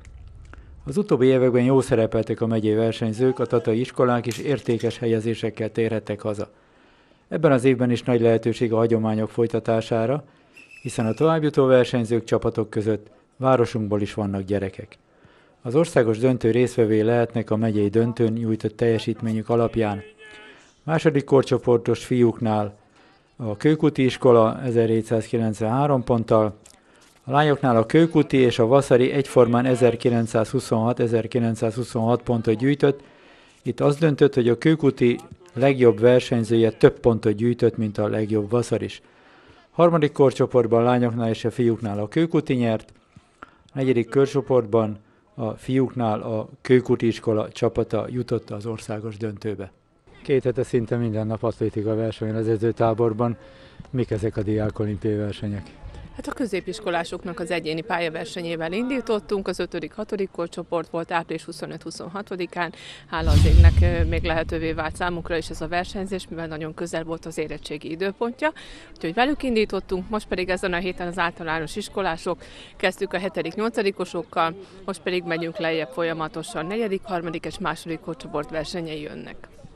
Az utóbbi években jól szerepeltek a megyei versenyzők, a tatai iskolák is értékes helyezésekkel térhettek haza. Ebben az évben is nagy lehetőség a hagyományok folytatására, hiszen a továbbjutó versenyzők csapatok között városunkból is vannak gyerekek. Az országos döntő résztvevői lehetnek a megyei döntőn nyújtott teljesítményük alapján. Második korcsoportos fiúknál a Kőkuti iskola ezerhétszázkilencvenhárom ponttal, a lányoknál a Kőkuti és a Vaszari egyformán ezerkilencszázhuszonhat ezerkilencszázhuszonhat pontot gyűjtött. Itt az döntött, hogy a Kőkuti legjobb versenyzője több pontot gyűjtött, mint a legjobb Vaszaris. Harmadik korcsoportban a lányoknál és a fiúknál a Kőkuti nyert, a negyedik körcsoportban a fiúknál a Kőkuti iskola csapata jutott az országos döntőbe. Két hete szinte minden nap atlétika versenyen az edzőtáborban. Mik ezek a diákolimpiai versenyek? Hát a középiskolásoknak az egyéni pályaversenyével indítottunk, az ötödik-hatodik korcsoport volt április huszonöt-huszonhatodikán. Hála az égnek még lehetővé vált számukra is ez a versenyzés, mivel nagyon közel volt az érettségi időpontja. Úgyhogy velük indítottunk, most pedig ezen a héten az általános iskolások, kezdtük a hetedik-nyolcadikosokkal, most pedig megyünk lejjebb folyamatosan, negyedik, harmadik és második korcsoport versenyei jönnek.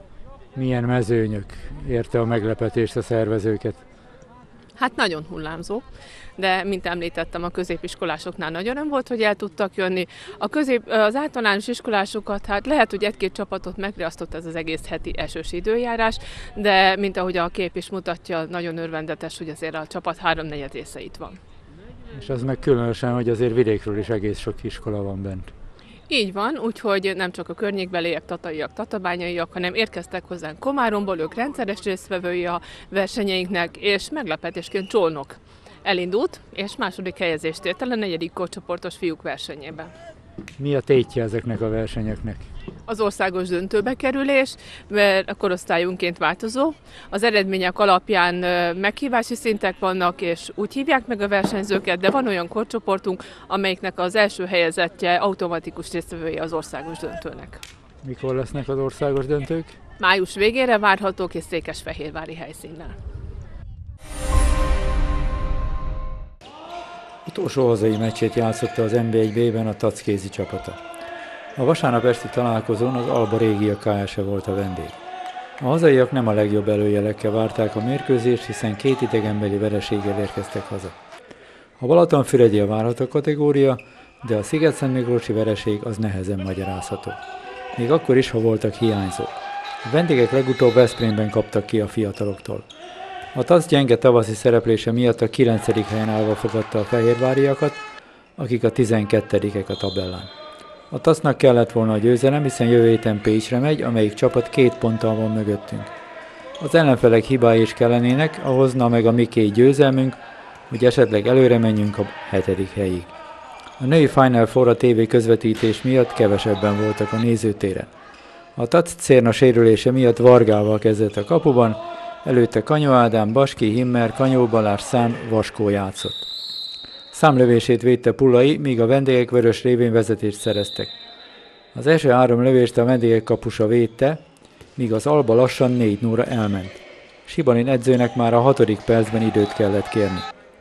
Milyen mezőnyök érte a meglepetést a szervezőket? Hát nagyon hullámzó, de mint említettem, a középiskolásoknál nagy öröm volt, hogy el tudtak jönni. A közép, az általános iskolásokat, hát lehet, hogy egy-két csapatot megriasztott ez az egész heti esős időjárás, de mint ahogy a kép is mutatja, nagyon örvendetes, hogy azért a csapat háromnegyed része itt van. És az meg különösen, hogy azért vidékről is egész sok iskola van bent. Így van, úgyhogy nem csak a környékbeliek, tataiak, tatabányaiak, hanem érkeztek hozzánk Komáromból, ők rendszeres résztvevői a versenyeinknek, és meglepetésként Csolnok elindult, és második helyezést ért el a negyedik korcsoportos fiúk versenyében. Mi a tétje ezeknek a versenyeknek? Az országos döntőbe kerülés, mert a korosztályunként változó. Az eredmények alapján meghívási szintek vannak, és úgy hívják meg a versenyzőket, de van olyan korcsoportunk, amelyiknek az első helyezettje automatikus résztvevője az országos döntőnek. Mikor lesznek az országos döntők? Május végére várhatók, és székesfehérvári helyszínnel. Utolsó hazai meccsét játszotta az en bé egy bé-ben a tackézi csapata. A vasárnap esti találkozón az Alba Régia ká es volt a vendég. A hazaiak nem a legjobb előjelekkel várták a mérkőzést, hiszen két idegenbeli vereséggel érkeztek haza. A Balatonfüredi a várható kategória, de a Szigetszentmiklósi vereség az nehezen magyarázható. Még akkor is, ha voltak hiányzók. A vendégek legutóbb Veszprémben kaptak ki a fiataloktól. A TASZ gyenge tavaszi szereplése miatt a kilencedik helyen állva fogadta a fehérváriakat, akik a tizenkettedikek a tabellán. A tasznak kellett volna a győzelem, hiszen jövő héten Pécsre megy, amelyik csapat két ponttal van mögöttünk. Az ellenfelek hibái is kellenének, ahhoz na meg a mi két győzelmünk, hogy esetleg előre menjünk a hetedik helyig. A női Final Four a tévé közvetítés miatt kevesebben voltak a nézőtéren. A TAC Cérna sérülése miatt Vargával kezdett a kapuban, előtte Kanyó Ádám, Baski, Himmer, Kanyó Balázs, Szám, Vaskó játszott. Számlövését védte Pullai, míg a vendégek vörös révén vezetést szereztek. Az első három lövést a vendégek kapusa védte, míg az Alba lassan négy nullra elment. Sibalin edzőnek már a hatodik percben időt kellett kérni.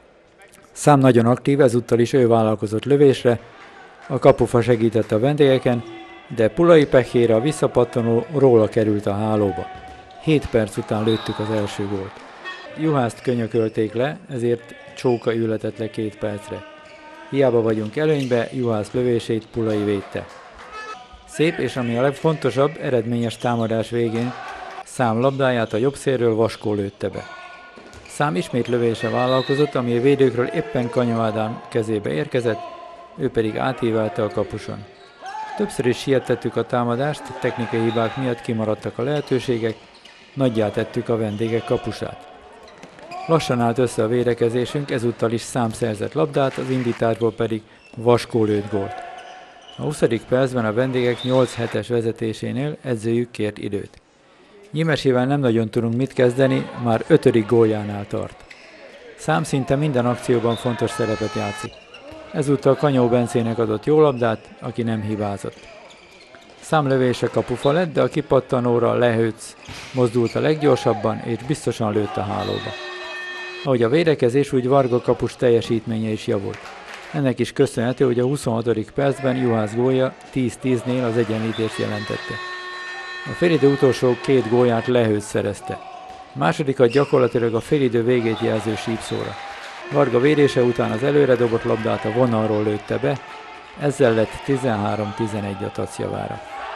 Szám nagyon aktív, ezúttal is ő vállalkozott lövésre, a kapufa segített a vendégeken, de Pullai pehére a visszapattanó róla került a hálóba. hét perc után lőttük az első gólt. Juhászt könyökölték le, ezért Csóka ülhetett le két percre. Hiába vagyunk előnybe, Juhász lövését Pullai védte. Szép és ami a legfontosabb, eredményes támadás végén Szám labdáját a jobb szélről Vaskó lőtte be. Szám ismét lövése vállalkozott, ami a védőkről éppen Kanyó Ádám kezébe érkezett, ő pedig átívelte a kapuson. Többször is sietettük a támadást, technikai hibák miatt kimaradtak a lehetőségek, nagyjá tettük a vendégek kapusát. Lassan állt össze a védekezésünk, ezúttal is Szám szerzett labdát, az indításból pedig Vaskó lőtt gólt. A huszadik percben a vendégek nyolc hetes vezetésénél edzőjük kért időt. Nyimesével nem nagyon tudunk mit kezdeni, már ötödik góljánál tart. Szám szinte minden akcióban fontos szerepet játszik. Ezúttal Kanyó Bencének adott jó labdát, aki nem hibázott. Szám lövése kapufa lett, de a kipattanóra Lehőc mozdult a leggyorsabban, és biztosan lőtt a hálóba. Ahogy a védekezés, úgy Varga kapus teljesítménye is javult. Ennek is köszönhető, hogy a huszonhatodik percben Juhász gólja tíz tíznél az egyenlítést jelentette. A félidő utolsó két gólját Lehőc szerezte. A másodikat gyakorlatilag a félidő végét jelző sípszóra. Varga védése után az előre dobott labdát a vonalról lőtte be, ezzel lett tizenhárom tizenegy a TAC javára.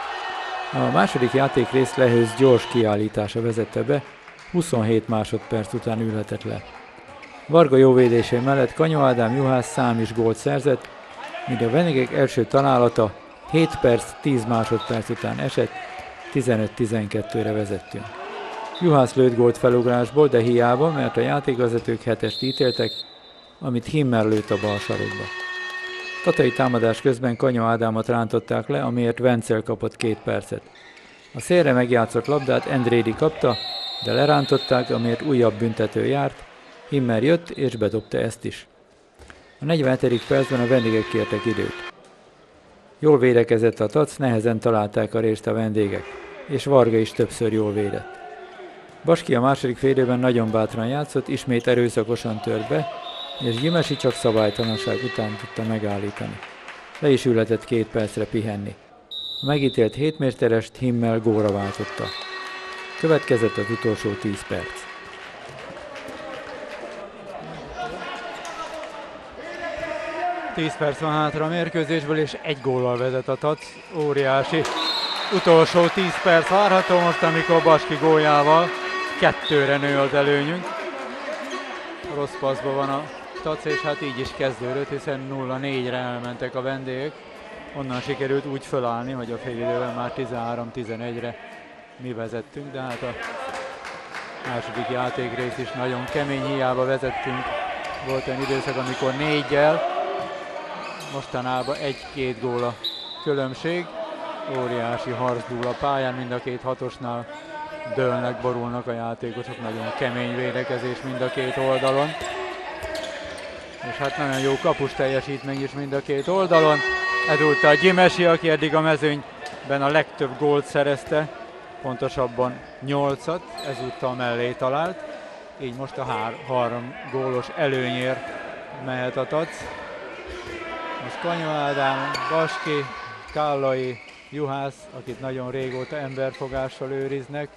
A második játékrész Lehőc gyors kiállítása vezette be, huszonhét másodperc után ülhetett le. Varga jó védése mellett Kanyó Ádám, Juhász, Szám is gólt szerzett, míg a vendégek első találata hét perc tíz másodperc után esett, tizenöt tizenkettőre vezettünk. Juhász lőtt gólt felugrásból, de hiába, mert a játékvezetők hetest ítéltek, amit Himmer lőtt a bal sarokba. Tatai támadás közben Kanyó Ádámot rántották le, amiért Vencel kapott két percet. A szélre megjátszott labdát Endrédi kapta, de lerántották, amiért újabb büntető járt, Himmer jött és bedobta ezt is. A negyvenhetedik percben a vendégek kértek időt. Jól védekezett a TAC, nehezen találták a részt a vendégek, és Varga is többször jól védett. Baski a második félidőben nagyon bátran játszott, ismét erőszakosan tört be, és Gyimesi csak szabálytalanság után tudta megállítani. Le is ülhetett két percre pihenni. A megítélt hét méterest Himmel gólra váltotta. Következett az utolsó tíz perc. tíz perc van hátra a mérkőzésből, és egy góllal vezet a TAC. Óriási utolsó tíz perc várható most, amikor Baski góljával kettőre nő az előnyünk. Rossz passzban van a TAC, és hát így is kezdődött, hiszen nulla négyre elmentek a vendégek. Onnan sikerült úgy fölállni, hogy a félidőben már tizenhárom tizenegyre mi vezettünk, de hát a második játékrész is nagyon kemény, hiába vezettünk. Volt olyan időszak, amikor négyel, mostanában egy-két gól a különbség. Óriási harc dúl a pályán, mind a két hatosnál dőlnek, borulnak a játékosok, nagyon kemény védekezés mind a két oldalon. És hát nagyon jó kapus teljesítmény is mind a két oldalon. Ezúttal Gyimesi, aki eddig a mezőnyben a legtöbb gólt szerezte, pontosabban nyolcat, ezúttal mellé talált. Így most a hár, három gólos előnyért mehet a TAC. Most Kanyó Ádám, Baski, Kállai, Juhász, akit nagyon régóta emberfogással őriznek.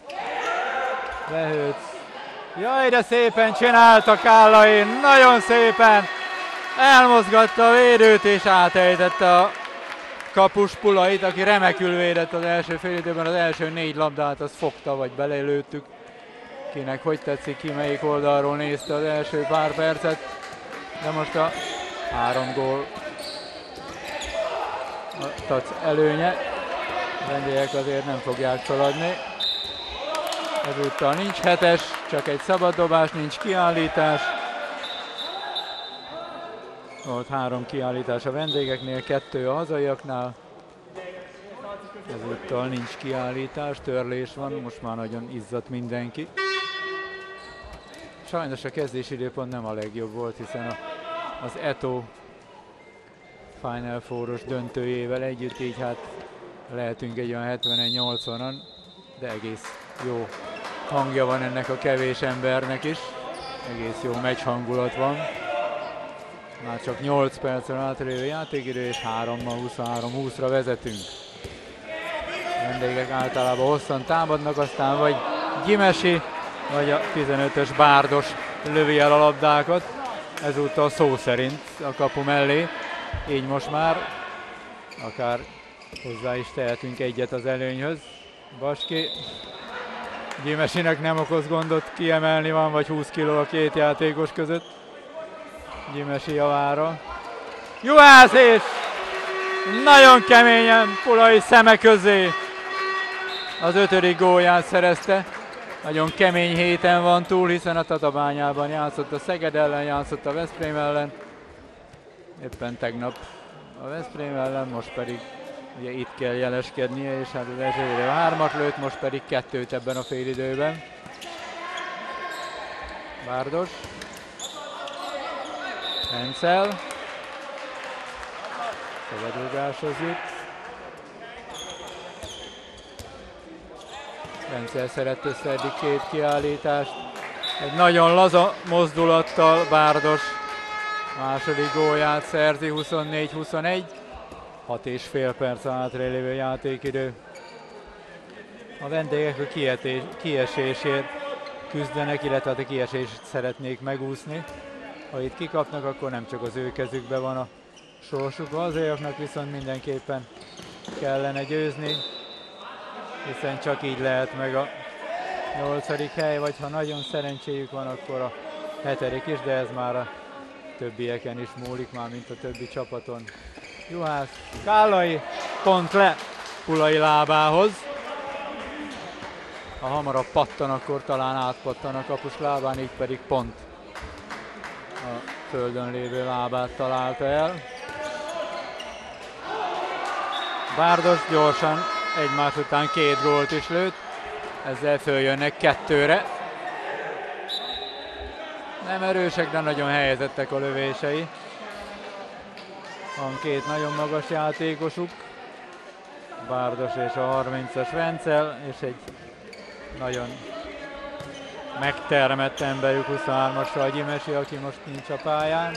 Lehőc. Jaj, de szépen csinálta Kállai, nagyon szépen! elmozgatta a védőt és átejtette a kapus Pulait, aki remekül védett az első félidőben, az első négy labdát az fogta, vagy belelőttük. Kinek hogy tetszik, ki melyik oldalról nézte az első pár percet, de most a három gól a Tac előnye. A vendégek azért nem fogják feladni. Ezúttal nincs hetes, csak egy szabad dobás, nincs kiállítás. Volt három kiállítás a vendégeknél, kettő a hazaiaknál. Ezúttal nincs kiállítás, törlés van, most már nagyon izzadt mindenki. Sajnos a kezdési időpont nem a legjobb volt, hiszen a, az Eto Final Four-os döntőjével együtt, így hát lehetünk egy olyan hetvenegy nyolcvanan, de egész jó hangja van ennek a kevés embernek is. Egész jó meccs hangulat van. Már csak nyolc percen átlévő játékidő, és hárommal huszonhárom húszra vezetünk. A vendégek általában hosszan támadnak, aztán vagy Gyimesi, vagy a tizenötös Bárdos lövi el a labdákat. Ezúttal szó szerint a kapu mellé. Így most már akár hozzá is tehetünk egyet az előnyhöz. Baski Gyimesinek nem okoz gondot kiemelni, van vagy húsz kiló a két játékos között. Gyimesi javára. Juhász, és nagyon keményen Pulai szeme közé az ötödik gólját szerezte. Nagyon kemény héten van túl, hiszen a Tatabányában játszott a Szeged ellen, játszott a Veszprém ellen. Éppen tegnap a Veszprém ellen, most pedig ugye itt kell jeleskednie, és hát az elsőre hármat lőtt, most pedig kettőt ebben a félidőben. Bárdos. Hencel. Szabadrugáshoz jut. Hencel szeret összeedni két kiállítást. Egy nagyon laza mozdulattal Bárdos második gólját szerzi, huszonnégy huszonegy. hat és fél perc hátralévő játékidő. A vendégek a kietés, kiesésért küzdenek, illetve a kiesést szeretnék megúszni. Ha itt kikapnak, akkor nem csak az ő kezükben van a sorsuk. Az olyanoknak viszont mindenképpen kellene győzni, hiszen csak így lehet meg a nyolcadik hely, vagy ha nagyon szerencséjük van, akkor a hetedik is, de ez már a többieken is múlik, már mint a többi csapaton. Juhász, Kállai, pont le Pulai lábához. Ha hamarabb pattan, akkor talán átpattan a kapus lábán, így pedig pont a földön lévő lábát találta el. Bárdos gyorsan egymás után két gólt is lőtt, ezzel följönnek kettőre. Nem erősek, de nagyon helyezettek a lövései. Van két nagyon magas játékosuk, Bárdos és a harmincas Vencel, és egy nagyon megtermett emberük huszonhármassal Gyimesi, aki most nincs a pályán.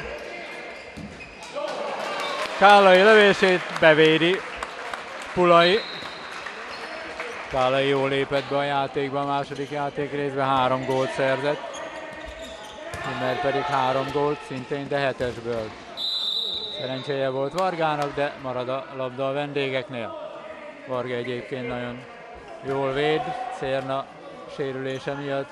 Kállai lövését bevédi Pulai. Kállai jól lépett be a játékba, a második játék részben három gólt szerzett. Immer pedig három gólt, szintén de hetesből. Szerencséje volt Vargának, de marad a labda a vendégeknél. Varga egyébként nagyon jól véd, Cérna sérülése miatt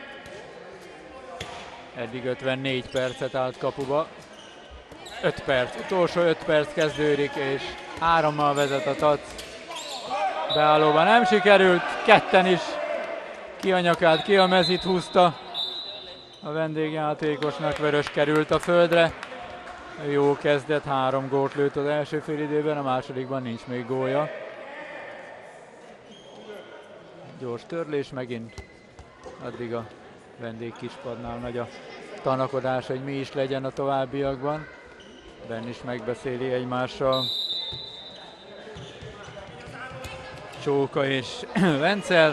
eddig ötvennégy percet állt kapuba. öt perc, utolsó öt perc kezdődik, és hárommal vezet a Tac. Beállóban nem sikerült, ketten is ki a nyakát, ki a mezit húzta. A vendégjátékosnak Vörös került a földre. Jó kezdett, három gólt lőtt az első félidőben, a másodikban nincs még gólja. Gyors törlés megint. Addig a vendég kispadnál nagy a tanakodás, hogy mi is legyen a továbbiakban. Ben is megbeszéli egymással Csóka és Vencel.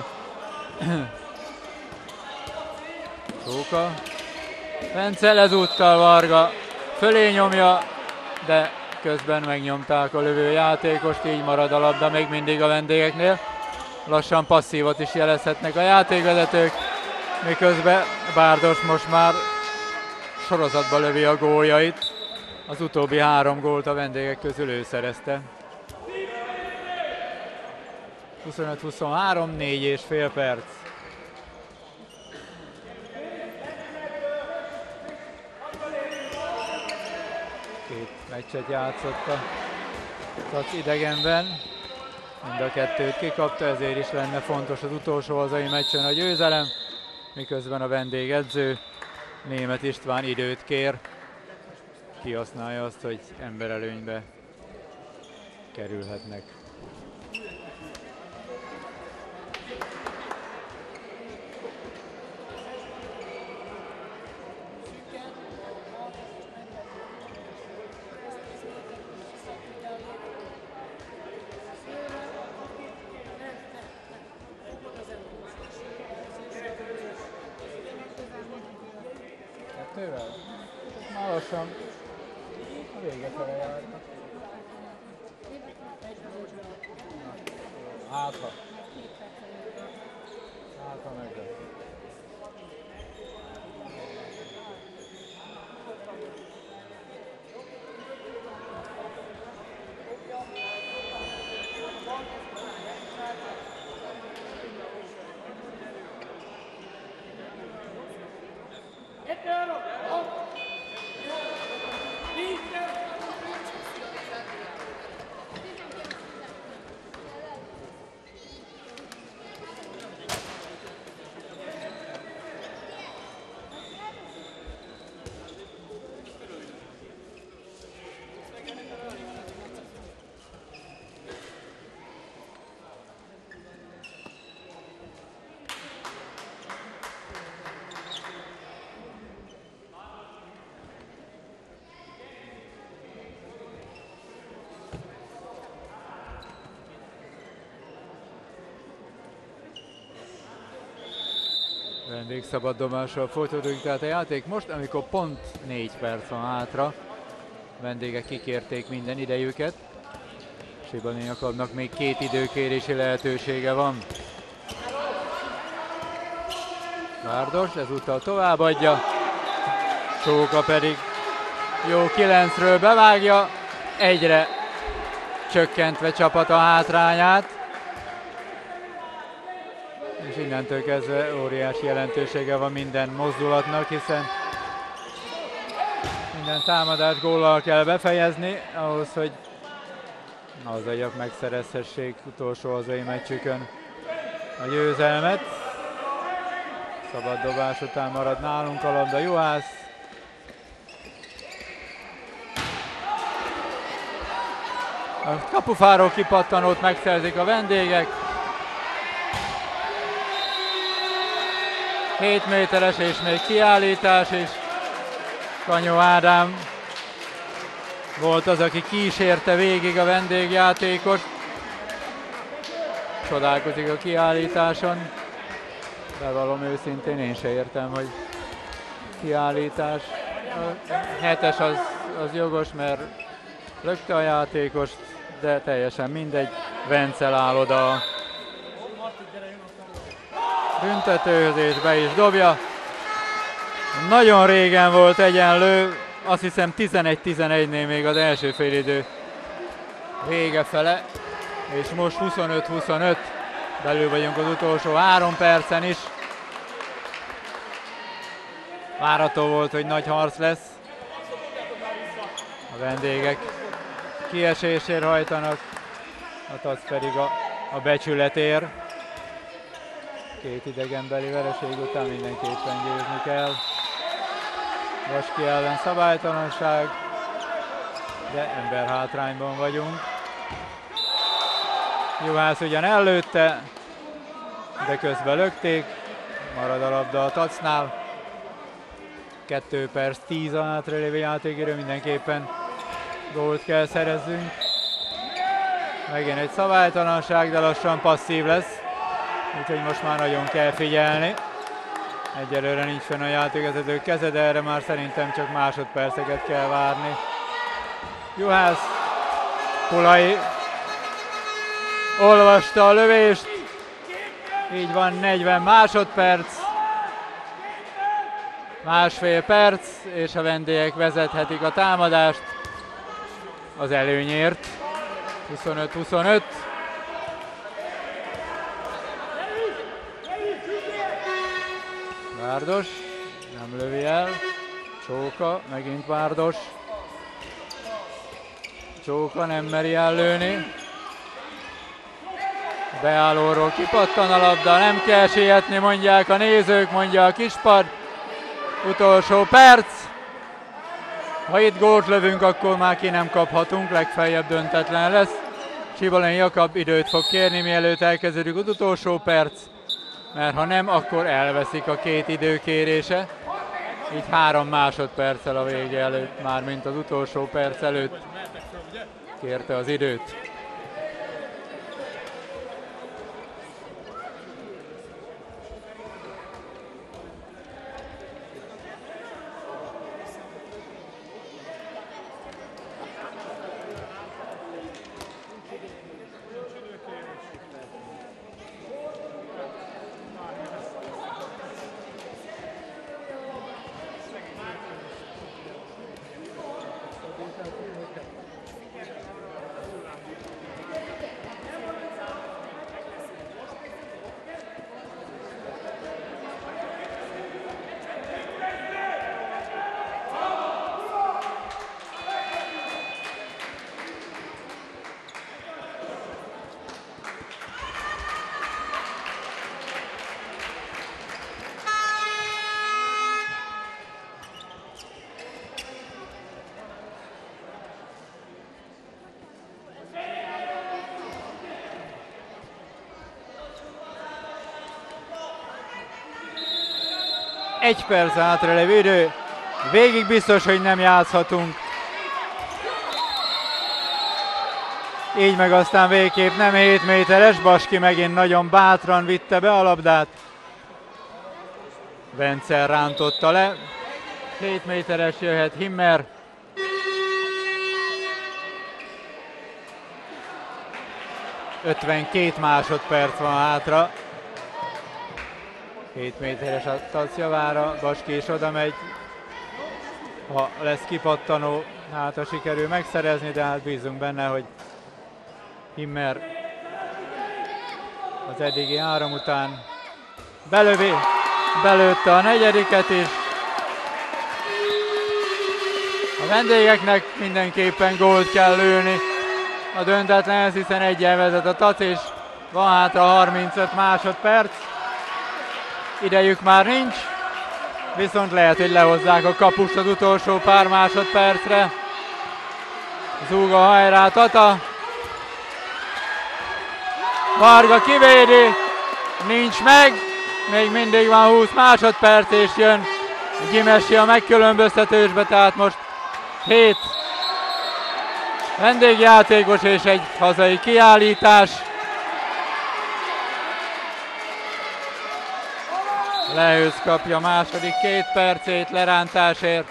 Csóka. Vencel, ezúttal Varga fölé nyomja, de közben megnyomták a lövő játékost, így marad a labda még mindig a vendégeknél. Lassan passzívot is jelezhetnek a játékvezetők, miközben Bárdos most már sorozatba lövi a góljait. Az utóbbi három gólt a vendégek közül ő szerezte. huszonöt huszonhárom, négy és fél perc. Két meccset játszott a Tac idegenben. Mind a kettőt kikapta, ezért is lenne fontos az utolsó hazai meccsen a győzelem, miközben a vendégedző Németh István időt kér. Kihasználja azt, hogy emberelőnybe kerülhetnek. Kettővel? Már lassan a vége fele járnak. Hátha. Hátha meg lesz. Vendégszabaddomással folytatódik tehát a játék most, amikor pont négy perc van hátra. Vendégek kikérték minden idejüket. Sibani Jakabnak még két időkérési lehetősége van. Várdos ezúttal továbbadja. Sóka pedig jó kilencről bevágja. Egyre csökkentve csapata hátrányát. És innentől kezdve óriási jelentősége van minden mozdulatnak, hiszen minden támadás góllal kell befejezni, ahhoz, hogy a hazaiak megszerezhessék utolsó hazai meccsükön a győzelmet. Szabad dobás után marad nálunk a labda. Juhász. A kapufáról kipattanót megszerzik a vendégek. hét méteres és még kiállítás, és Kanyó Ádám volt az, aki kísérte végig a vendégjátékos. Csodálkozik a kiállításon. Bevallom őszintén, én se értem, hogy kiállítás. A hetes az, az jogos, mert lökte a játékost, de teljesen mindegy. Vencel áll oda a büntetőhöz, és be is dobja. Nagyon régen volt egyenlő, azt hiszem tizenegy tizenegynél még az első félidő vége fele, és most huszonöt huszonöt, belül vagyunk az utolsó három percen is. Várható volt, hogy nagy harc lesz. A vendégek kiesésért hajtanak, a Tac pedig a, a becsületér. Két idegenbeli vereség után mindenképpen győzni kell. Vaski ellen szabálytalanság, de emberhátrányban vagyunk. Juhász ugyan előtte, de közben lökték. Marad a labda a Tacnál. kettő perc tíz a hátralévő játékidő, mindenképpen gólt kell szerezzünk. Megint egy szabálytalanság, de lassan passzív lesz. Úgyhogy most már nagyon kell figyelni. Egyelőre nincs fenn a játékvezető keze, de erre már szerintem csak másodperceket kell várni. Juhász, Pulai olvasta a lövést. Így van, negyven másodperc. Másfél perc, és a vendégek vezethetik a támadást. az előnyért. huszonöt huszonöt. Várdos, nem lövi el. Csóka, megint Várdos. Csóka nem meri ellőni. Beállóról kipattan a labda, nem kell sietni, mondják a nézők, mondja a kispad. Utolsó perc. Ha itt gólt lövünk, akkor már ki nem kaphatunk, legfeljebb döntetlen lesz. Csibalin Jakab időt fog kérni, mielőtt elkezdődik az utolsó perc, mert ha nem, akkor elveszik a két időkérése. Így három másodperccel a vége előtt, már mint az utolsó perc előtt kérte az időt. Egy perc hátralevő idő, végig biztos, hogy nem játszhatunk. Így meg aztán végképp nem hét méteres, Baski megint nagyon bátran vitte be a labdát. Bence rántotta le, hét méteres jöhet Himmer. ötvenkét másodperc van hátra. hét méteres a Tac javára, Baski is oda megy. Ha lesz kipattanó, hát ha sikerül megszerezni, de hát bízunk benne, hogy Himmer az eddigi három után belövi, belőtte a negyediket is. A vendégeknek mindenképpen gólt kell lőni a döntetlenhez, hiszen egyen vezet a Tac, és van hátra harmincöt másodperc. Idejük már nincs, viszont lehet, hogy lehozzák a kapust az utolsó pár másodpercre. Zúga hajrá Tata. Varga kivédi, nincs meg, még mindig van húsz másodperc, és jön Gyimesi a megkülönböztetősbe, tehát most hét vendégjátékos és egy hazai kiállítás. Lehőz kapja második két percét lerántásért.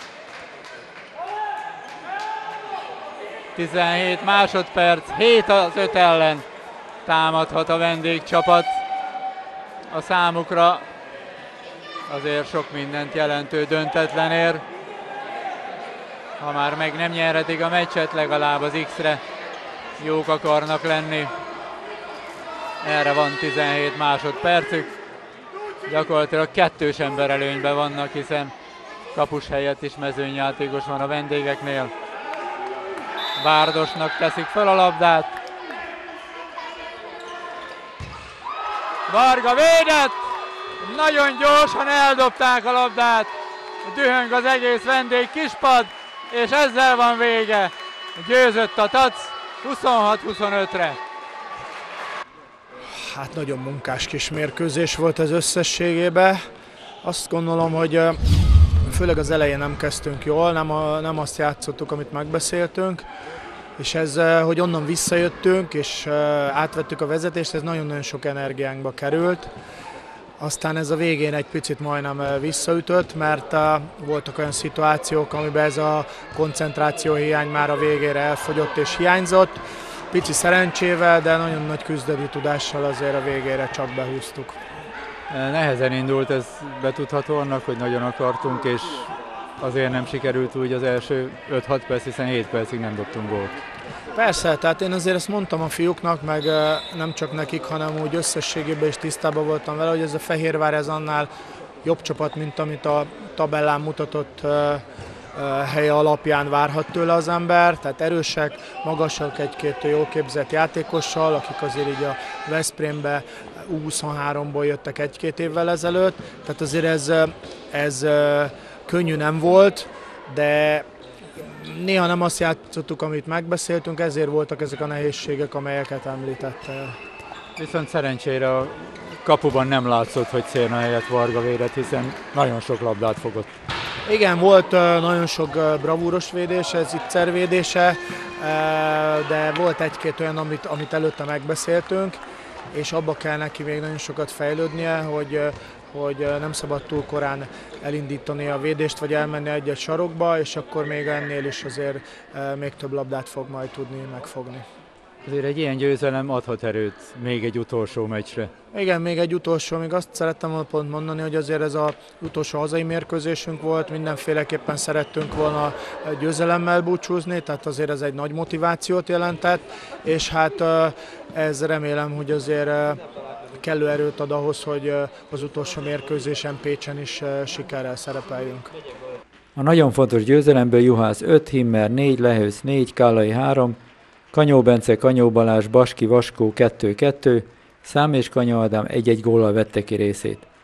tizenhét másodperc, hét az öt ellen támadhat a vendégcsapat. A számukra azért sok mindent jelentő döntetlenért. Ha már meg nem nyerhetik a meccset, legalább az X-re jók akarnak lenni. Erre van tizenhét másodpercük. Gyakorlatilag kettős ember előnyben vannak, hiszen kapus helyett is mezőnyjátékos van a vendégeknél. Várdosnak teszik fel a labdát. Varga védett! Nagyon gyorsan eldobták a labdát. Dühöng az egész vendég kispad, és ezzel van vége. Győzött a Tac huszonhat huszonötre. Hát nagyon munkás kis mérkőzés volt ez összességében. Azt gondolom, hogy főleg az elején nem kezdtünk jól, nem, a, nem azt játszottuk, amit megbeszéltünk. És ez, hogy onnan visszajöttünk és átvettük a vezetést, ez nagyon-nagyon sok energiánkba került. Aztán ez a végén egy picit majdnem visszaütött, mert voltak olyan szituációk, amiben ez a koncentráció hiány már a végére elfogyott és hiányzott. Pici szerencsével, de nagyon nagy küzdői tudással azért a végére csak behúztuk. Nehezen indult, ez betudható annak, hogy nagyon akartunk, és azért nem sikerült úgy az első öt-hat perc, hiszen hét percig nem dobtunk gólt. Persze, tehát én azért ezt mondtam a fiúknak, meg nem csak nekik, hanem úgy összességében is tisztában voltam vele, hogy ez a Fehérvár ez annál jobb csapat, mint amit a tabellán mutatott helye alapján várhat tőle az ember, tehát erősek, magasak, egy-két jól képzett játékossal, akik azért így a Veszprémbe U huszonháromból jöttek egy-két évvel ezelőtt, tehát azért ez, ez könnyű nem volt, de néha nem azt játszottuk, amit megbeszéltünk, ezért voltak ezek a nehézségek, amelyeket említettél. Viszont szerencsére a kapuban nem látszott, hogy Cérna helyett Varga védett, hiszen nagyon sok labdát fogott. Igen, volt nagyon sok bravúros védés, ez itt szervédése, de volt egy-két olyan, amit, amit előtte megbeszéltünk, és abba kell neki még nagyon sokat fejlődnie, hogy, hogy nem szabad túl korán elindítani a védést, vagy elmenni egy-egy sarokba, és akkor még ennél is azért még több labdát fog majd tudni megfogni. Azért egy ilyen győzelem adhat erőt még egy utolsó meccsre. Igen, még egy utolsó, még azt szerettem volna pont mondani, hogy azért ez az utolsó hazai mérkőzésünk volt, mindenféleképpen szerettünk volna győzelemmel búcsúzni, tehát azért ez egy nagy motivációt jelentett, és hát ez remélem, hogy azért kellő erőt ad ahhoz, hogy az utolsó mérkőzésen Pécsen is sikerrel szerepeljünk. A nagyon fontos győzelemből Juhász öt, Himmer négy, Lehősz négy, Kállai három, Kanyó Bence, Kanyó Balázs, Baski Vaskó kettő kettő, Szám és Kanyó Ádám egy-egy góllal vette ki részét.